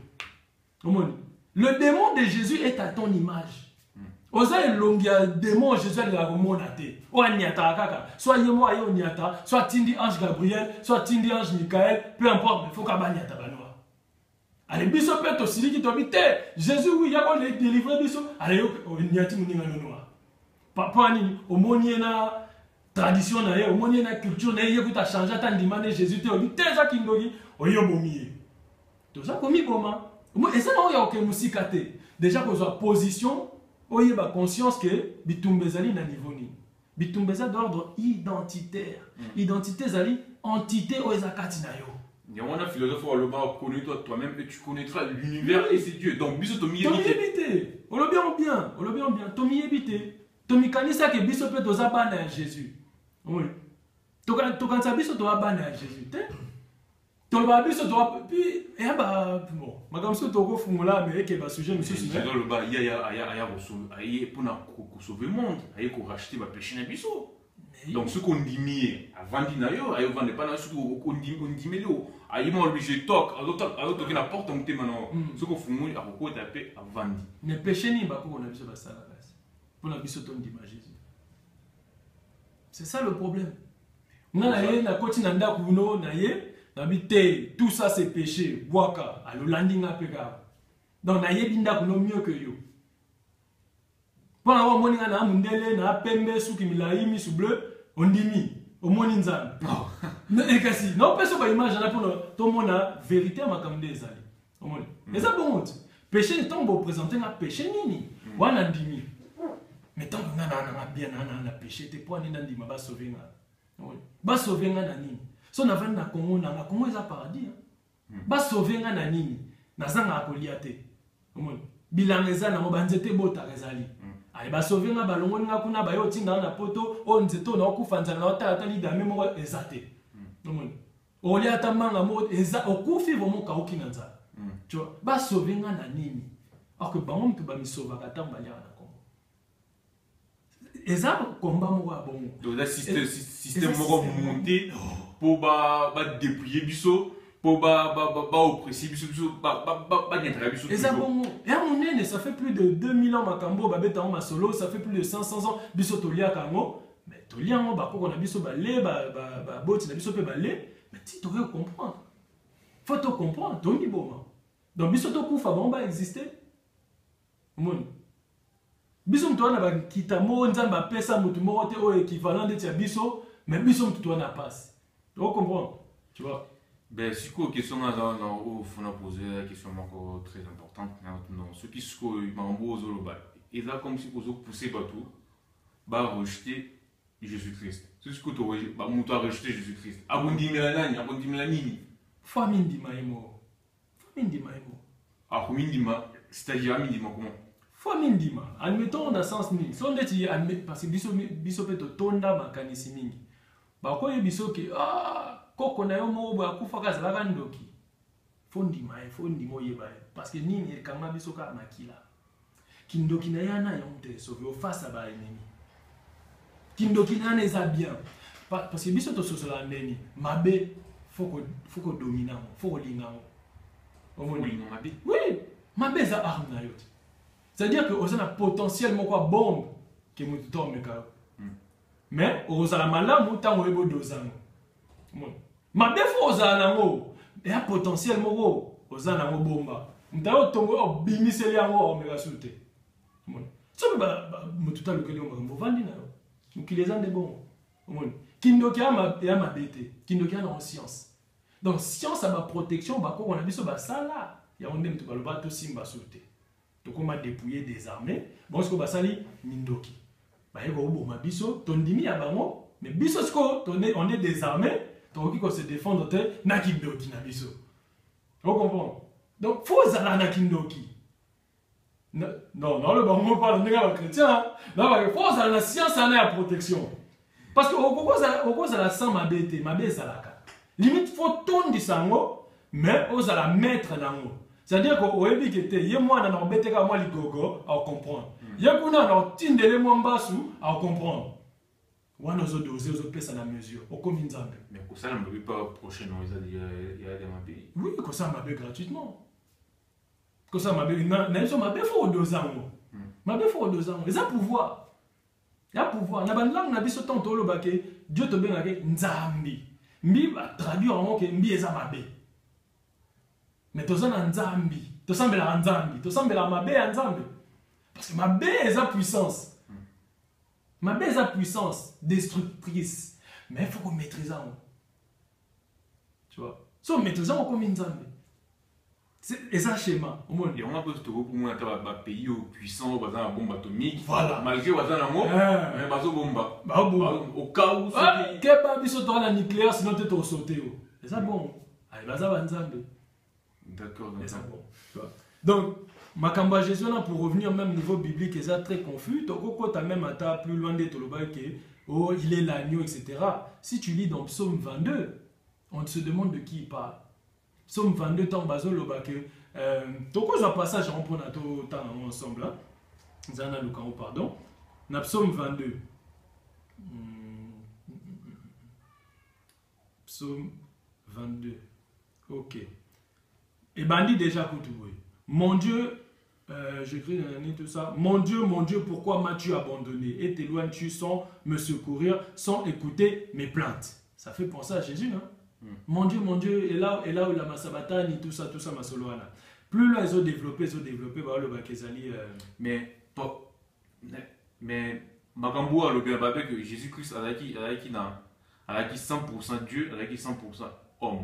Le démon de Jésus est à ton image. Oza elongia démon Jésus la remona te. O aniata kaka. Soit yemo ayo oniata, soit tindi ange Gabriel, soit tindi ange Michael, peu importe, mais faut ka baniata banoa. Allez biso pe to siliki to bite. Jésus oui ya ko le délivrer biso. Allez yo oniati muninga noa. Papa ni omoni na tradition na ye, omoni na culture na ye kuta changer ta ndimane Jésus te obite za kindogi oyo bomiye. To za komi boma. Et ça, il y a aucun musikate. Déjà, qu'on soit position, il y a conscience que bitumbezali na niveau ni. Bitumbeza d'ordre identitaire. Identité zali entité o ezakati na yo. Il y a un philosophe au Loba, connais-toi toi-même et tu connaîtras l'univers et c'est Dieu. Donc biso tomi ebité. O lo bien, tomi ebité. Tomi kanisa ke biso pe toza bana Jésus. Oui. Tokanisa biso to bana Jésus. Tolba biso to puis bon makamso to ko fungula mais que ba sujet monsieur c'est dans le bas il y a pour sauver le monde il faut racheter ba péché na biso donc ce qu'on dit avant dinayo ayo vendre pas na ce qu'on dit ayo mo lui je toque alors que la porte on te maintenant ce qu'on fungula a ko taper avant mais péché ni ba ko na biso ba sala base pour na biso to ndima Jésus c'est ça le problème ngana ye na koti na ndako uno na ye tout ça c'est péché. Waka, alo landing a pega. Donc na yebinda kuno mieux que yo. Pour avoir moni na mundele na pembe su kimilai mi su bleu, on dimi au moni nzambe. Non. Et kasi, non peso ba image na pour to mona vérité makamde ezali. Au moni. Mais ça bon. Péché tant bo présenter na péché nini. Wana ndimi. Mais tant que na bien na péché te pour ni ndima ba sauver na. Ba sauver na nini. So na vanda Congo na Congo eza paradis. Ba sauver nga na nini? Na zanga akolia te. Omoni. Bilangeza na mobanzete bota rezali. Ai ba sauver nga balongo nga kuna ba yo tinda na poto o nzeto na okufanza na ota lida memo ezate. Omoni. Olia tamanga mo eza okufi vomo ka okina nza. Tu vois, ba sauver nga na nini? Alors que bango mtu ba mi sauver ka tamba lia na Congo. Eza combat mo ba bongo. Donc là système mo monter pour dépouiller biso pour oppresser biso biso et ça bon et à mon nez ça fait plus de 2000 ans makambo babeta ma solo ça fait plus de 500 ans biso tolia kango mais tolia ngo ba ko na biso ba le ba boti na biso pe ba le mais tu dois comprendre faut te comprendre donc bon donc biso to kufa bon ba exister mon biso mto na ba kitamo nzamba pesa mutu moko te o équivalent de tia biso mais biso mto na passe. Tu comprends? Tu vois? Ben, si quoi question là, il faut poser la question encore très importante. Non, ce qui se m'a embauché au bas. Et là, comme si vous poussez partout, bah rejeter Jésus-Christ. C'est ce que tu as rejeté Jésus-Christ. Abondi Milanani, abondi Milanini. Famine di maïmo. Famine di maïmo. Ah, famine di ma, c'est-à-dire famine di ma comment? Famine di ma. Admettons dans le sens ni. Si on dit parce que biso peut tonda makanisi mingi. Ba ko yebiso ke koko na yo mo ba kufa ka zalaka ndoki fondi mo yeba parce que nini ekanga biso ka makila kindoki na yana yo mte sauver au face à ba ennemi kindoki na na eza bien parce que biso to sosola ndeni mabe faut que dominant faut linga o mo linga mabe oui mabe za arme na yo c'est-à-dire que on a potentiellement quoi bombe que mo tombe ka mais ozala malamu tango ebo dozango mabe fo ozala nango et a potentiellement go ozala nango bomba mtayo tongo obimiseli yango omega sute so ba mututa lokeli omambo vandi na yo mukileza nde bon omoni kindoki ya mabete kindoki na science donc science a ba protection ba ko na biso ba sala ya onde mtu baloba to simba sute to koma dépouiller des armées bon ce ko basali mindoki bah il va au bon biso tondimi ya bango mais biso sko on est désarmé donc qui se défendre te na kindoki na biso on comprend donc faut zala na kindoki Non, le bango parle de chrétien. Là, il faut la science en est à protection. Parce que au Congo, ça la sent ma bête, ça la carte. Limite, il faut tourner du sango, mais on va la mettre dans l'eau. C'est-à-dire qu'au début, il y a moi dans bête comme moi, les gogo, à comprendre. Il y a pour nous, dans tinde les mombassou, à comprendre. On a dosé, on a ça dans la mesure. Au combien de mais pour ça, on ne peut pas prochainement, il y a des mabés. Oui, comme ça, m'a gratuitement. Comme ça, m'a faut doser. M'a faut doser. Il y a pouvoir. Il y a pouvoir. Na ban langue na biso tant tolo baké Dieu te benga nzambi. Mbi ba traduire en mot que mbi eza mabe. Mais tozana nzambi, tosambela nzambi, tosambela mabe nzambi. Parce que mabe eza puissance. Mabe eza puissance destructrice. Mais il faut qu'on maîtrise ça. Tu vois. Si on maîtrise ça, on comme nzambi. C'est ça schéma. Et on a posé pour moi un pays puissant, par exemple, bombe atomique. Voilà. Malgré un mot, mais pas au bombe. Au cas où. Quel pas biso toi la nucléaire sinon tu es sauté. C'est ça bon. Allez, vas-y nzambi. D'accord. C'est ça bon. Donc Makamba Jésus pour revenir même au niveau biblique, c'est très confus. Toko tu as même à ta plus loin de Toloba que oh il est l'agneau etc. Si tu lis dans Psaume 22, on se demande de qui il parle. Psaume 22 temps bazo loba que toko za passage on prend tout temps ensemble là. Zana lukao pardon. Na Psaume 22. Psaume 22. OK. Et bandit déjà Koutoué. Mon Dieu, j'écris tout ça. Mon Dieu, pourquoi m'as-tu abandonné et t'éloignes-tu sans me secourir, sans écouter mes plaintes? Ça fait penser à Jésus, non? Mon Dieu, et là où la Massabatani, tout ça, ma soloana. Plus là, ils ont développé, bah, le Bakezali. Mais, Makambo le bien rappelé que Jésus-Christ a acquis 100% Dieu, a acquis 100% homme.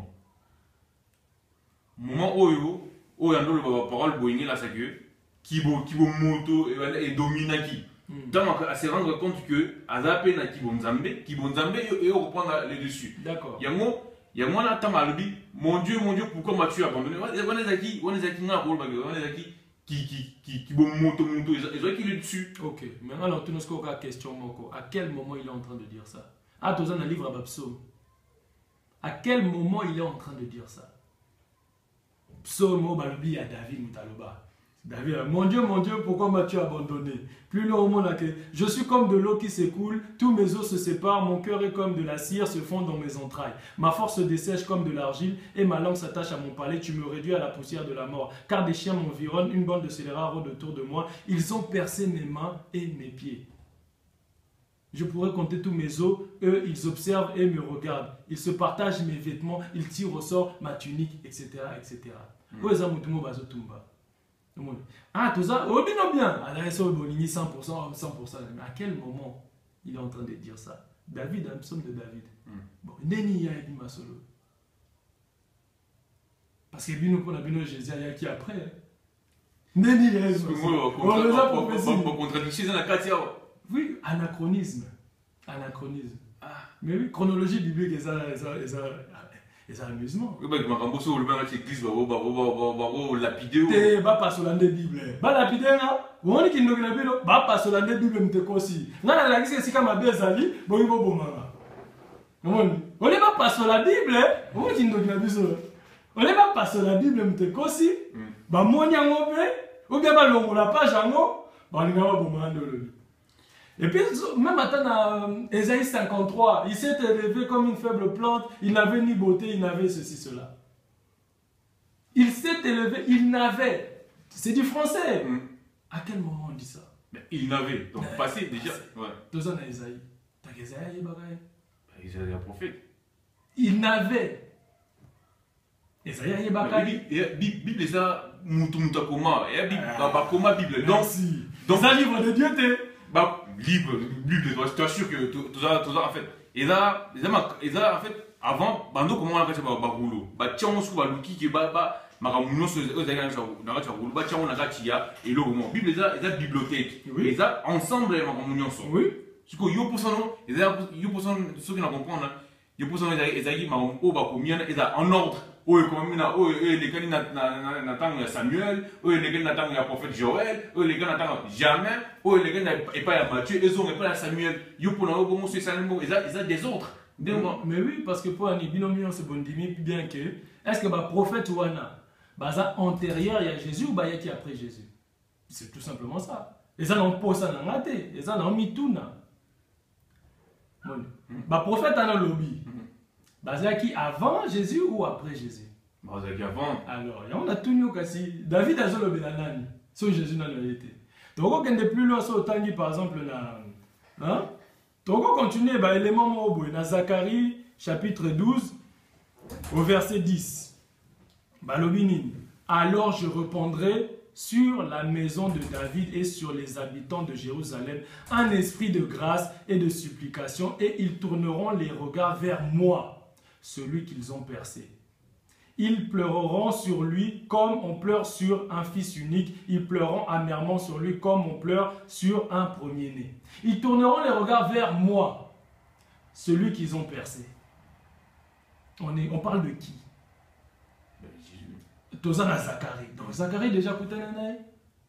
Moment où il y a une parole boingé là, c'est que qui moto et domine qui. Donc, à se rendre compte que Azapé n'a qui bon Zambé et on reprend les dessus. D'accord. Il y a moi là, mon Dieu, pourquoi m'as-tu abandonné? On est qui bon moto, ils ont qui le dessus. Ok, maintenant, alors, tu nous as une question, Moko. À quel moment il est en train de dire ça? Ah, tu as un livre à Babso. À quel moment il est en train de dire ça? Psaume, Balubi à David Moutaloba. David, mon Dieu, pourquoi m'as-tu abandonné? Plus loin au monde, je suis comme de l'eau qui s'écoule, tous mes os se séparent, mon cœur est comme de la cire se fond dans mes entrailles. Ma force se dessèche comme de l'argile et ma langue s'attache à mon palais. Tu me réduis à la poussière de la mort, car des chiens m'environnent, une bande de scélérats rôde autour de moi. Ils ont percé mes mains et mes pieds. Je pourrais compter tous mes os, eux, ils observent et me regardent. Ils se partagent mes vêtements, ils tirent au sort ma tunique, etc. etc. Ah, tout ça, oh bien, à 100%, 100%. Mais à quel moment il est en train de dire ça? David, un psaume de David. Bon, Neni ya et ma solo. Parce que Bino pour la Bino Jésus, il y a qui après? Neni ya et ma solo. Contradiction dans la quartier. Oui, anachronisme. Mais oui, chronologie biblique, c'est un amusement. Oui, mais je me suis dit que l'église va lapider. Tu vas pas sur la Bible. Va lapider, non? On dit qu'il n'y a pas de Bible. Va pas sur la Bible, tu es aussi. Non, la Bible, c'est comme un bezali. Bon, il va bon. On n'est pas sur la Bible. On dit qu'il n'y a pas de Bible. On n'est pas sur la Bible, tu es aussi. Bah, mon yango, ou bien, la page en haut. Bah, il y a un bon. Et puis, même dans Ésaïe 53, il s'est élevé comme une faible plante, il n'avait ni beauté, il n'avait ceci, cela. Il s'est élevé, il n'avait. C'est du français. À quel moment on dit ça? Mais il n'avait, donc passé déjà. Deux ans à Ésaïe. T'as Ésaïe, Ésaïe est un prophète. Il n'avait. Ésaïe, Bible, c'est ça, Moutoumoutakoma. Bible. Donc, c'est un livre de Dieu, t'es. Libre, je t'assure que tout ça, en fait, ils en fait, avant, bando comment on a fait rouleau, tiens on se trouve à l'outil qui makamuno se rouleau, tiens on a gatia et le moment, Bible ils ont bibliothèque, ils ont ensemble makamunion sont. Oui. Ce que yo pour son, ils ont ceux qui n'ont compris, yo pour son ils ont en ordre oyo comme na oyo les gars na tango ya Samuel, oyo les gars na tango ya prophète Joël, oyo les gars na tango jamais, oyo les gars na pas ya Matthieu, ils ont pas ya Samuel. Yo pour na bon c'est Samuel, ils ont des autres. Mais oui, parce que pour Annie binomio c'est bon dimi bien que est-ce que ba prophète wana baza antérieur ya Jésus ou ba yaki après Jésus? C'est tout simplement ça. Et ça n'ont pas ça n'a raté, et ça n'ont mis tout na. Ba prophète ana lobby. Bazaki avant Jésus ou après Jésus? Bazaki avant. Alors, on a tout nous kasi David a zolo benanani, so Jésus n'a été. Donc on de plus loin so tangi par exemple na hein? Donc on continue bah élément mo dans Zacharie chapitre 12 au verset 10. Bah lobinin. Alors je répandrai sur la maison de David et sur les habitants de Jérusalem un esprit de grâce et de supplication, et ils tourneront les regards vers moi, celui qu'ils ont percé. Ils pleureront sur lui comme on pleure sur un fils unique. Ils pleureront amèrement sur lui comme on pleure sur un premier-né. Ils tourneront les regards vers moi, celui qu'ils ont percé. On parle de qui? Tozana Zacharie. Donc Zacharie déjà écouté nanaï.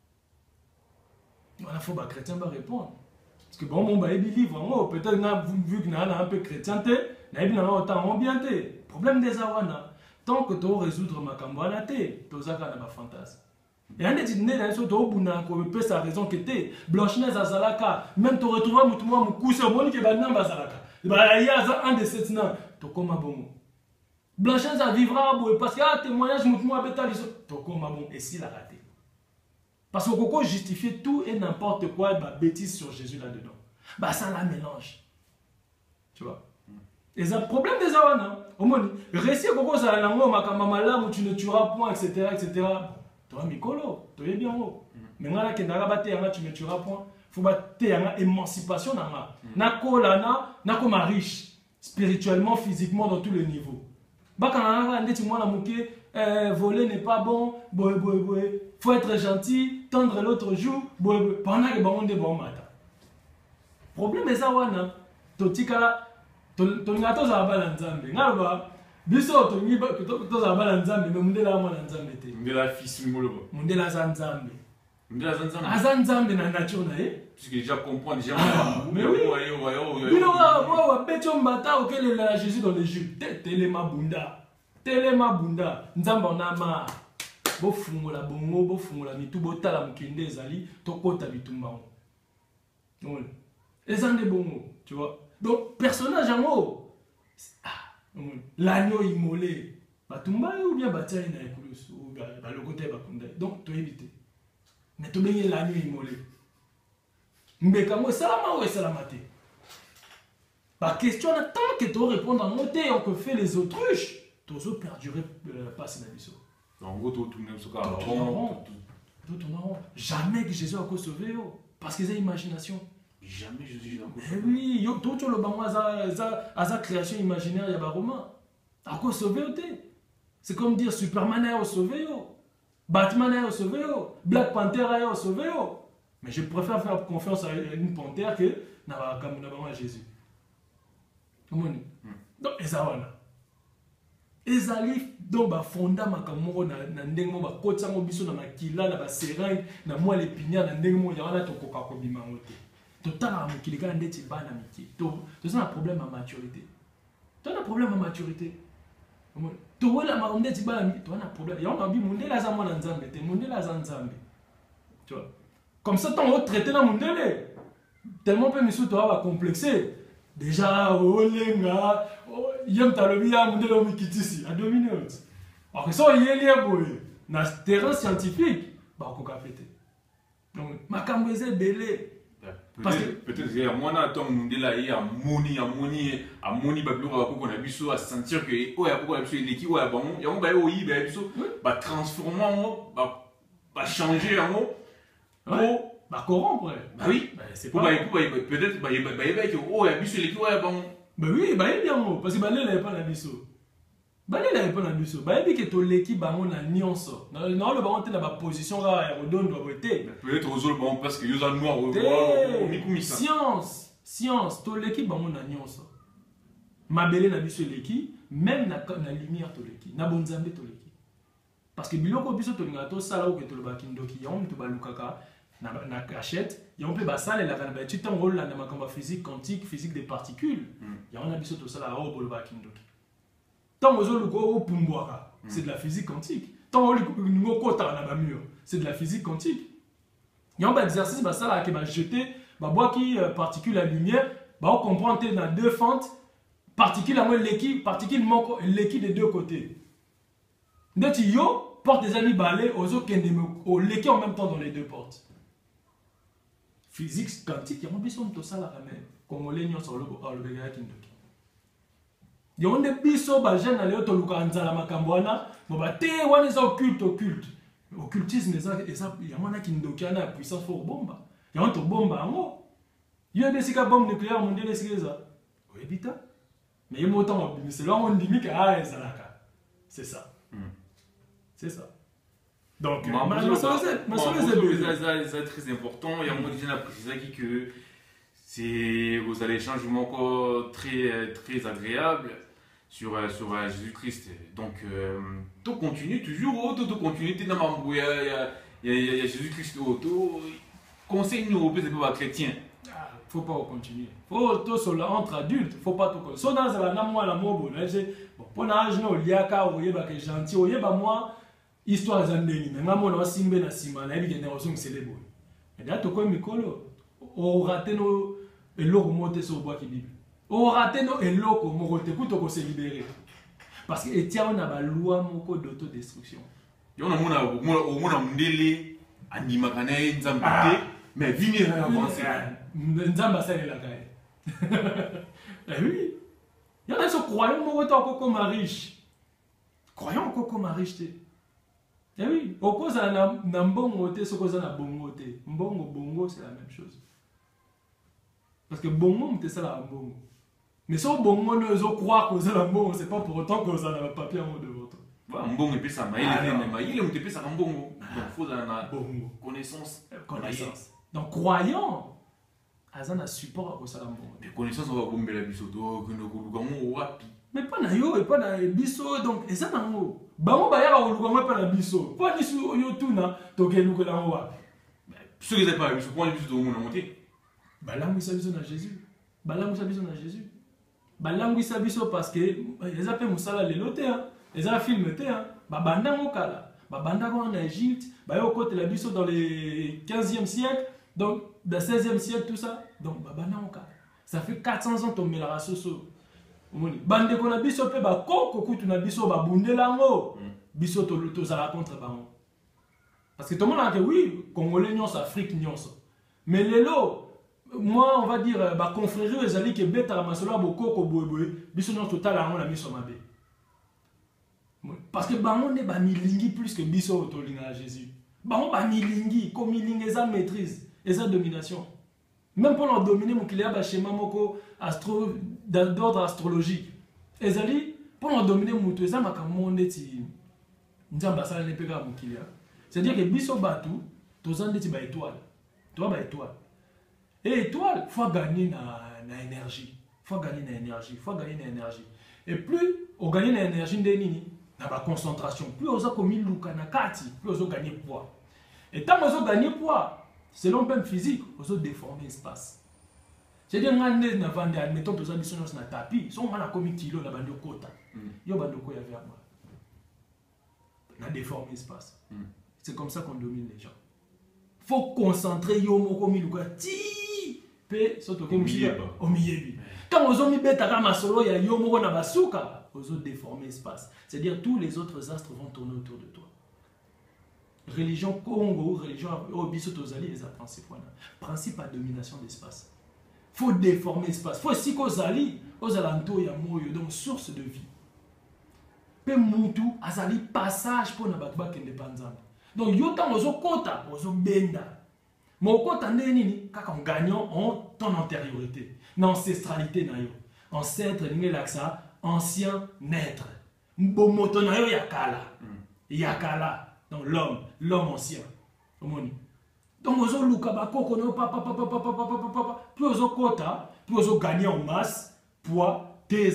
Il faut que les chrétiens répondre. Parce que bon, mon bah livre, peut-être vu que nous avons un peu chrétienté, nous avons autant bien. Problème des awana. Tant que tu résoudre ma cambouana, tu as un fantasme. Et on est dit que tu as raison que tu Blanche-Neige à Zalaka, même tu retrouves un coup sur bon qui est à Zalaka. Il y a un de ces nains, tu comme un bon. Blanche-Neige vivra parce qu'il y a un témoignage, tu comme un bon. Et s'il a raté. Parce que Coco justifie tout et n'importe quoi, bêtise sur Jésus là-dedans. Bah ça la mélange. Tu vois? Et c'est un problème des awana. Au moins, récit Coco ça la langue, makamamala, où tu ne tueras point, etc. etc. Toi, Mikolo, tu es bien haut. Mais là, tu ne tueras point. Il faut battre une émancipation. Nako lana, nako ma riche, spirituellement, physiquement, dans tous les niveaux. Voler n'est pas bon, faut être gentil, tendre l'autre joue, pendant que on est bon matin. Problème est ça, totikala, tongato za bala nzambe, ngaba, biso to za bala nzambe, mais mundela mwana nzambe te. Mundela fils molo. Mundela za nzambe. Mundela za nzambe. Aza nzambe na nature na ye. Parce que déjà comprendre déjà. Mais oui. Bino wa becho mbata okele la Jésus dans les jupes. Telema bunda. Telema bunda. Nzamba onama. Bo fungola bongo, bo fungola mitu botala mukende ezali tokota bitumba. Donc ezande bongo, tu vois. Donc personnage en haut. L'agneau immolé. Batumba ou bien bataille na ekulus ou le côté bakunda. Donc tu éviter. Mais tu baignes l'agneau immolé. Mbekamo salama ou salamate. Par question tant que tu réponds en noté, on peut faire les autruches. Tu as perdurer passe la vie. En gros, tout tourne ce cas. Jamais que Jésus a sauvé. Parce qu'ils ont imagination. Jamais Jésus a sauvé. Oui, tout le monde a sa création imaginaire, il y a des romans. A quoi sauver? C'est comme dire Superman a sauvé. Batman a sauvé. Black Panther a sauvé. Mais je préfère faire confiance à une panthère que à Jésus. Donc, Ezawana. Ezali donc ba fonda makamoko na ndenge mo ba kotsa mo biso na makila na ba seringue na moi l'épinière na ndenge mo yana to koka ko bima ngote. Totala mokilika ndeti bana miki. To ça un problème à maturité. Tu as un problème à maturité. To wala ma ndeti bana miki, tu as un problème. Ya on a bi mondela za mwana nzambe te, mondela za nzambe. Tu vois. Comme ça ton traité na mondele. Tellement peu miso to va complexer. Déjà olenga yem talobia mondelo mikitisi a 2 minutes. Alors que ça yeli boy na terrain scientifique ba ko ka fêter. Donc makambo eze belé. Parce que peut-être moi na ton mondela y a moni ba blura ko na biso à sentir que o ya ko la biso leki o ya bon ya on ba o yi ba biso ba transformer ba changer en mot bah corrompre. Bah oui. C'est pas peut-être bah il y a oh il y a biso les qui ouais bon. Bah oui, bah il bien parce que bah là il pas la biso. Bah là il pas la biso. Bah il que to l'équipe bah on a nuance. Non le baron était dans ma position là redonne doit voter. Peut-être aux autres bon parce que ils ont noir science to l'équipe bah on a nuance. Ma belle na biso l'équipe même na lumière toleki na bonzambe toleki parce que biloko biso tolinga to sala ou que tolobaki ndoki ya on to balukaka na cachette ya on peut basala la kana ba tuta ngol na makamba physique quantique physique des particules ya on a biso to sala o bolobaki ndoki tant ozo luko o pumbwaka c'est de la physique quantique tant o luko kota na ba mur c'est de la physique quantique ya on ba exercice basala ke ba jeter ba boaki particules à lumière ba on comprend dans deux fentes particules à moi l'équipe particule moko l'équipe des deux côtés ndeti yo porte des amis balais ozo kende o l'équipe en même temps dans les deux portes physique quantique ya mbiso mto sala quand même congolais nyo sur le begaya kindoki ya onde biso ba jeune ale to luka nzala makambo wana bo ba te wana za occulte occultisme eza ya mona kindoki ana puissance for bomba ya on to bomba ngo yo desika bombe nucléaire mondiale sikeza oyebita mais il m'a c'est là on dit que ah c'est ça c'est ça donc c'est très important il y a un déjà précisé que c'est vous allez changements très très agréable sur Jésus-Christ donc tout continue toujours tout continue dans il y a Jésus-Christ auto conseil nous aux chrétiens. Faut pas continuer. Faut tout sur entre adultes, faut pas tout continuer. So dans la moi la mobo, bon pour âge no liaka oyeba que gentil, oyeba moi histoire za ndeni, mais maman na simbe na sima na bi genda oso célébrer. Mais là to ko mikolo, o raté no eloko monter sur bois qui bible. O raté no eloko morote kuto ko se libérer. Parce que etia on a ba loi moko d'autodestruction. Yo na mona mundele anima kana nzambite, mais venir avancer. Nzamba ça la caille. Eh oui. Il y en a qui croyant que comme riche. Croyant que comme riche. Eh oui. Au cause na mbongo te, ce cause na bongo te. Bongo c'est la même chose. Parce que bongo c'est ça la bongo. Mais si bongo ne croit que c'est la bongo, c'est pas pour autant que ça n'a pas papier en haut de votre. Mbongo et puis ça mais il est peut ça comme bongo. Donc faut la connaissance. Donc croyant azana support à ça mais connaissance on va bomber la biso to que nous kolukamo wapi mais pas na yo et pas na biso donc eza nango bango ba yaka kolukamo pas na biso pas ni su yo tuna to ke lukola ngo wapi ce que c'est pas biso point biso to mona monter balangu sa biso na Jésus balangu sa biso parce que eza pe musala lelo te eza film te ba banda ngo kala ba banda ko en Égypte ba yo côté la biso dans le 15e siècle donc dans le 16e siècle tout ça donc ça fait 400 ans tomber la race bande ko na biso pe ba koko kutu na biso ba bundela ngo biso to za contre bango parce que tout le monde a dit oui congolais nyons Afrique nyons mais lelo moi on va dire ba confrérie ezali ke beta masolo ba koko boyeboy biso non total ngo na miso mabe parce que bango ne ba milingi plus que biso to linga Jésus bango ba milingi comme milingi za maîtrise et sa domination. Même pour leur dominer, mon client a schéma d'ordre astrologique. Et ça dit, pour leur dominer, mon client a c'est-à-dire que biso batu, tous ans de étoile. Toi, ba étoile. Et étoile, il faut gagner na énergie. Faut gagner na énergie. Et plus on gagne na énergie, na ba concentration. Plus on a commis l'ukana kati, plus on gagne poids. Et tant qu'on a gagné poids, selon même physique, on a déformé l'espace. C'est-à-dire que admettons que nous avons un tapis, si on a commis kilo, on a bandi quota. Il y a bandi quoi avec moi. On a déformé l'espace. C'est comme ça qu'on domine les gens. Il faut concentrer yomo komi luka ti pe soto komi au milieu. Quand on a mis beta kama solo ya yomo na basuka, on a déformé l'espace. C'est-à-dire tous les autres astres vont tourner autour de toi. Religion Congo, religion Obiso Tozali, les principe à domination d'espace. Il faut déformer l'espace. Il faut aussi qu'aux alentours, il y a moyo, donc source de vie. Pe mutu, azali passage pour na batba indépendant. Donc yotan ozo kota, ozo benda. Mais au kota neni, quand on gagne, on ton antériorité, l'ancestralité na yo. Ancêtre, l'accent, ancien naître. Mbomoto na yo yakala. Yakala. Donc l'homme ancien. Donc ozo luka ba koko no papa plus ozo kota, plus ozo gagner en masse, poids, tesa,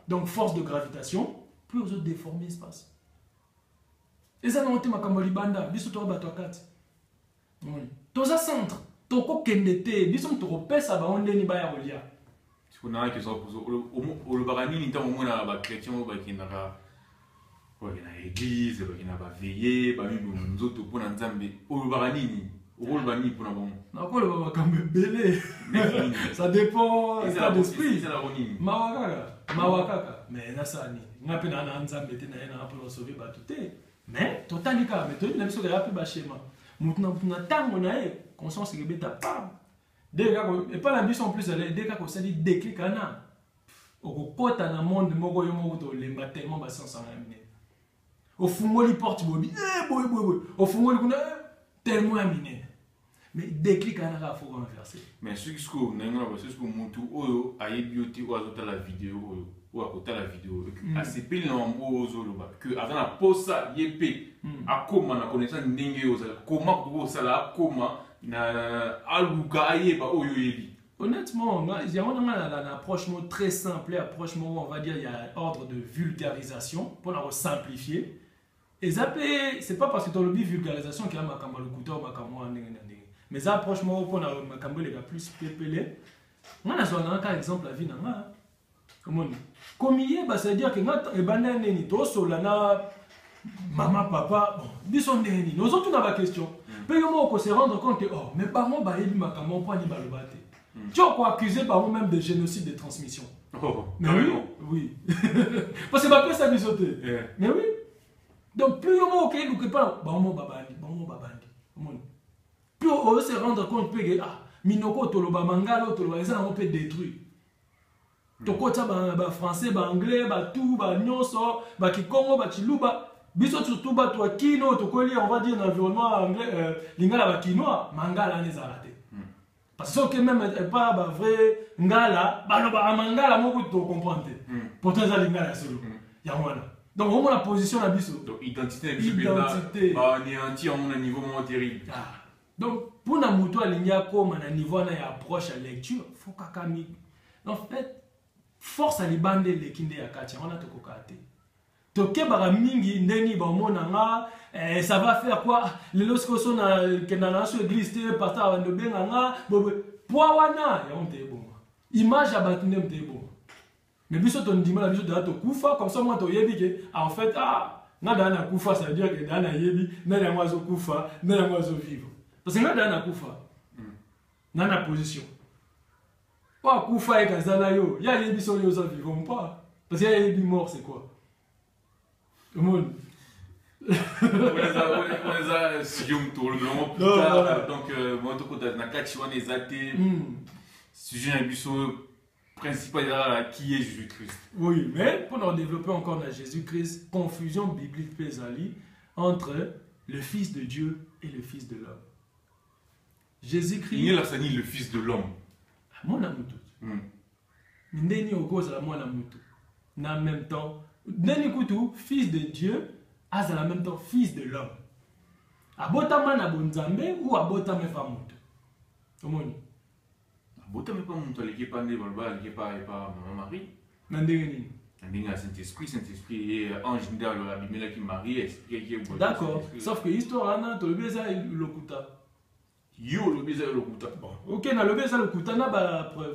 donc force de gravitation, plus aux autres déformer l'espace. Et ça, on a makambo libanda, biso to bato akati. Toza centre, toko kendete, biso to pesa ba onde ni ba ya rolia. Ce qu'on a qui sont au le barani ni tant au moins la chrétien qui n'a pas l'église, qui n'a pas veillé, pas même nous autres pour nzambe. Au le barani ni, au le barani pour na bon. Na ko le makambo belé. Ça dépend état d'esprit. C'est la ronine. Mawakaka. Mais na ça ni. Ngapi na nzambe te na na pour sauver bato te. Mais totalika mais toi na biso ga pi ba schéma. Mutuna tango na e conscience ke beta pa. Dès que et pas la biso en plus dès que ça dit déclic ana. Au kota na monde moko yo moko to lemba tellement ba sens en amener. Au fungoli porte bobi. Boy. Au fungoli kuna tellement amener. Mais déclic ana ka faut renverser. Mais ce qui qu'on a parce que mutu oyo ayebiote ou azota la vidéo ou à côté la vidéo assez pile na mbo zoloba que avant la posa yep akoma na connaissance ndenge yo comment ko sala akoma na aluka ayeba oyo yebi. Honnêtement, il y a une approche très simple, approche on va dire il y a ordre de vulgarisation pour la simplifier. Et ça c'est pas parce que tu as le vulgarisation qu'il y a ma kamalo kuto ma kamo mais ça approche pour la makambo les plus pépélé. Moi na zona un exemple la vie na nga. Comment on communier bah c'est dire que nga e banda neni to solana maman papa bon biso neni nous autres on a la question. Puis moi on se rendre compte que oh mais pas moi ba yebi makambo pour ni balobate. Tu as quoi accusé par vous-même de génocide de transmission. Oh, mais oui. Parce que c'est pas ça bisoté. Mais oui. Donc plus on ok nous que pas bon babandi. Plus on se rendre compte que ah minoko toloba mangalo toloba ça on peut détruire. Toko ça ba français ba anglais ba tout ba nyonso ba kikongo ba chiluba biso surtout ba to kino to koli on va dire dans l'environnement anglais lingala ba kinois mangala les arrêter. Parce que même pas vrai ngala baloba mangala moko to comprendre. Pourtant ça lingala solo. Ya wana. Donc on a la position la biso. Donc identité bah anéanti à mon niveau moins terrible. Donc pour na muto alinya comme na niveau na approche à lecture, faut kakami. En fait, force à libande les kinde ya katia on a to kokate. To kebara mingi ndeni ba mona nga ça va faire quoi les lorsque son que dans la église te pasteur de benga nga poa wana ya on te bon. Image abatune te bon. Mais biso ton ndima la biso de to kufa comme ça moi to yebi que en fait na dana kufa ça veut dire que dana yebi na ya mwazo kufa na ya mwazo vivre. Parce que na dana kufa. Na na position. Pas kufa et kazala yo, ya yebi so yo ça vivons pas. Parce que ya yebi mort c'est quoi? Le monde. On les a suivi tout le monde plus tard. Donc moi tout côté na kachiwa les athées. Sujet un biso principal qui est Jésus-Christ. Oui, mais pour nous développer encore dans Jésus-Christ, confusion biblique pesali entre le Fils de Dieu et le Fils de l'homme. Jésus-Christ. Il est là, c'est le Fils de l'homme. Mon amutu. Ndeni ogoza la mon amutu. En même temps, Ndeni kutu Fils de Dieu, as en même temps Fils de l'homme. Abotama na bonzambe ou abotama famutu. Comment? Bota mais pas mon toile qui est pas né balba qui est pas maman Marie. Nandengeni. Nandengeni Saint-Esprit et ange derrière la Bible qui Marie explique qui est. D'accord. Sauf que histoire ana to le beza lokuta. Yo le beza lokuta. Bon. OK, na le beza lokuta na ba preuve.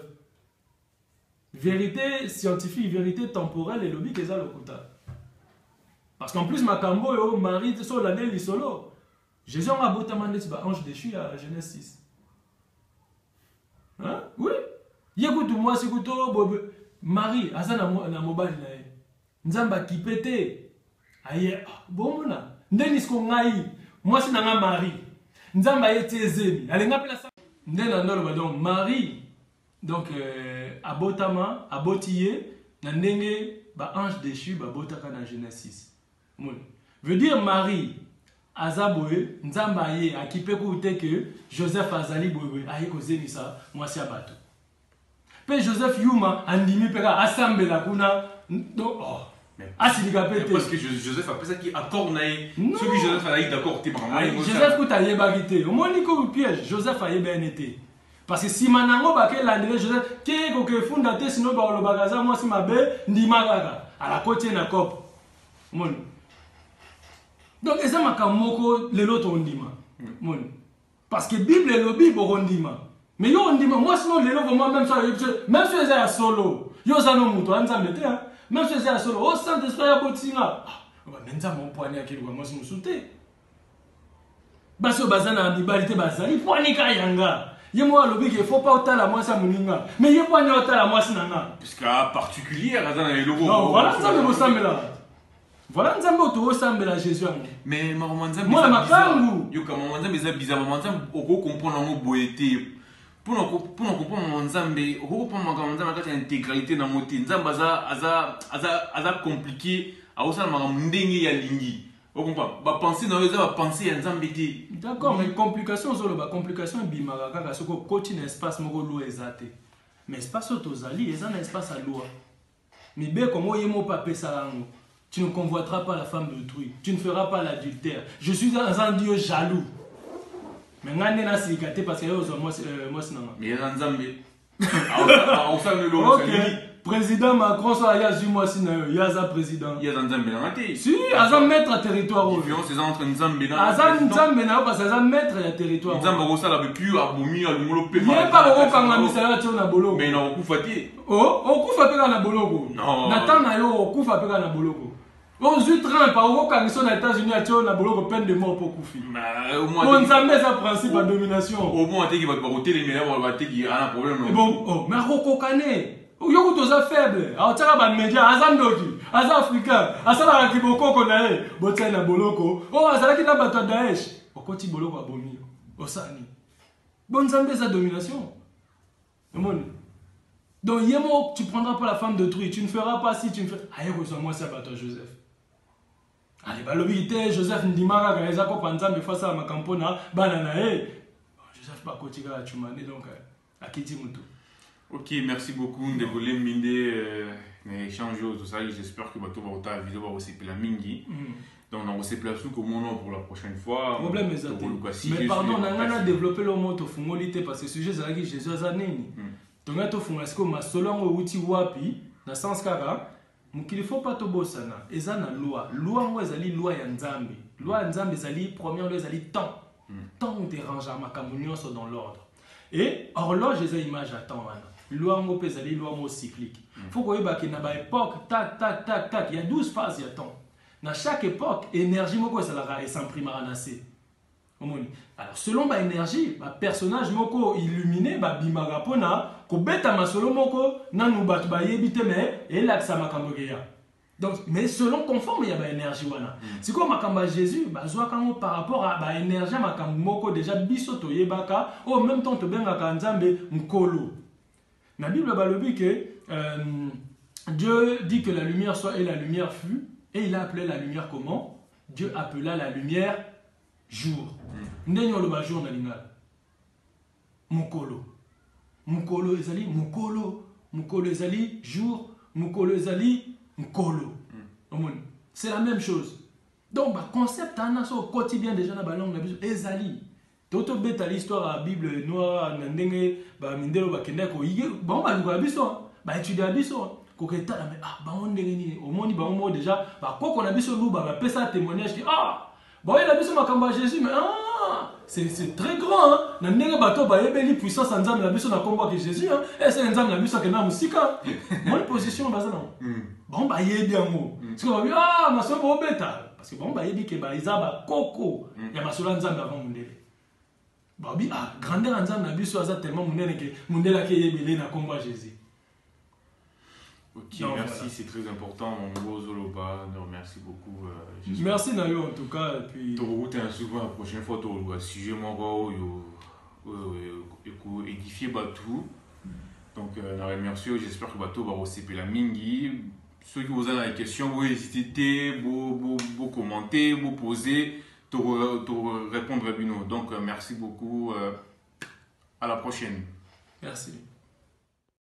Vérité scientifique, vérité temporelle et lobby keza lokuta. Parce qu'en plus makambo yo Marie so la né solo. Jésus a botama ndeti ba ange déchu à Genèse 6. Hein? Oui. Yécoute moi c'est que Marie azana na mobile na ye. Nzamba kipete. Aye bon mona. Ndeni sko ngai. Moi c'est na Marie. Nzamba yetezemi. Alenga pela sa. Ndena ndolo donc Marie donc abotama abotiye na ndenge ba ange déchu ba botaka na Genèse 6. Mon. Veut dire Marie Azaboe, Nzamba ye, akipe koute que Joseph Azali boye, aye kozeni sa, mwasi abato. Pe Joseph Yuma, andimi peka, assemble kuna, donc, oh, asilika pete. Parce que Joseph a fait ça qui accord naï. Celui que Joseph a eu d'accord, t'es pas mal. Joseph kuta ye bagite, au moins niko piège, Joseph a ye ben été. Parce que si manango baké landé Joseph qui ko fondateur sinon ba lo bagaza moi si mabe ndima kaka à la côté na cop. Mon. Donc eza makamoko lelo to ndima. Mon. Parce que Bible et le Bible ondima. Mais yo ondima moi sinon lelo vraiment même si eza solo. Yo za no muto anzambe te hein. Même si eza solo au Saint-Esprit ya botinga. Ba menza mon poignet akeli moi si musute. Baso bazana mibalité bazali poignet ka yanga. Il ne faut pas autant la moi ça moninga. Mais il faut pas autant la moi sinanga. Puisqu'à particulier, voilà ça me ressemble là. Voilà ça me ressemble là Jésus. Mais moi ma kangu. Yo comme manzambe c'est bizarre manzambe oko comprendre ngo boyeté. Pour comprendre manzambe oko comprendre manzambe ka intégralité na moté. Nzamba aza compliqué a osala makambo ndenge ya lingi. On comprend. Ba penser dans les va penser en zambété. D'accord, mais complication sur le complication bimara kaka soko continue espace moko lo ezate. Mais espace tozali, eza na espace à loi. Mais bé comment yemo pa pesalango. Tu ne convoiteras pas la femme d'autrui. Tu ne feras pas l'adultère. Je suis un Dieu jaloux. Mais ngane na sikate parce que moi sinanga. Mais en zambé. On sait le long. Président Macron soit ya zu moi sina yo ya za président ya za nzambe na ngate si aza maître à territoire o différence c'est entre nzambe na aza nzambe na parce que aza maître à territoire nzambe ko sala depuis abomi a lumolo pe ma pas ko kanga misala tio na boloko mais na okufa te okufa pe na boloko na temps na yo okufa pe na boloko Aujourd'hui, Trump a au Canada aux États-Unis a tué na boloko peine de mort pour Koufi. Au moins nzambe ça principe de domination. Au moins qui va te les meilleurs va te qui a un problème. Bon, mais kokane yo toza faible aotaka ba média aza ndoki aza africain asala ki bokoko na ye botia na boloko azalaki na bato Daesh okoti boloko abomi osani bon nzambe sa domination omoni donc yemo tu prendras pas la femme d'autrui tu ne feras pas si tu ne fais aye ko moi ça bato Joseph allez balobi te Joseph ndimaka ka eza ko panzambe face à makampona bana na Joseph ba kotika chumane donc akiti mutu. Ok, merci beaucoup. Désolé, Minde, échange tout ça. J'espère que tu vas ta vidéo va aussi la mingi. Donc, on va se placer comme on pour la prochaine fois. Problème est mais pardon, on a développé le mot de fumolité parce que le sujet c'est Jésus a zané. Donc, on a fait est-ce que ma selon le outil wapi, dans le sens kara, il ne faut pas te bosser na. Et ça na loi. Loi moi ezali loi ya nzambe. Loi ya nzambe ezali première loi ezali temps. Temps dérange ma communion sont dans l'ordre. Et horloge eza image à temps wana. Loi ngo pesali loi mo cyclique. Faut qu'on ait na ba époque tac tac tac tac, il y a 12 phases il y a temps. Dans chaque époque énergie moko ça la s'imprimera nassé. Alors selon ba énergie, ba personnage moko illuminé ba bimaka pona ko beta masolo moko nanu batu ba yebite mais et là ça makambo ya. Donc mais selon conforme il y a ba énergie wana. C'est quoi makamba Jésus ba zwa kango par rapport à ba énergie makambo moko déjà biso to yebaka au même temps to bengaka nzambe mkolo. La Bible balobi que Dieu dit que la lumière soit et la lumière fut et il a appelé la lumière comment? Dieu appela la lumière jour. Ndenyo lo ba jour na lingala. Mukolo. Mukolo ezali mukolo. Mukolo ezali jour. Mukolo ezali mukolo. C'est la même chose. Donc ba concept ana so quotidien déjà na ba langue na biso ezali. Toto beta l'histoire à Bible noire ndenge ba mindelo ba kenda ko yige ba ba luka biso ba étudier biso ko keta mais ba on ndenge ni au monde ba on déjà ba koko na biso lu ba pesa témoignage ki ba la biso makamba Jésus mais c'est très grand hein na ndenge bato ba yebeli puissance nzambe na biso na kombo ki Jésus hein et c'est nzambe na biso ke na musika mon position baza na bon ba yebi yango parce que ba maso bo beta parce que bon ba yebi ke ba izaba koko ya masolo nzambe avant mundele. Babi grandeur nzambe na biso aza tellement munene ke mundela ke yebele na komba Jésus. Ok, non, merci, voilà. C'est très important mon gros Zoloba, merci beaucoup. Merci Nayo en tout cas et puis tu reviens souvent la prochaine fois tu le sujet moi yo édifier batou. Donc na remercie, j'espère que bateau va recevoir la mingi. Ceux qui vous avez des questions, vous hésitez, vous commenter, vous poser. Te répondre Bino. Donc merci beaucoup. À la prochaine. Merci.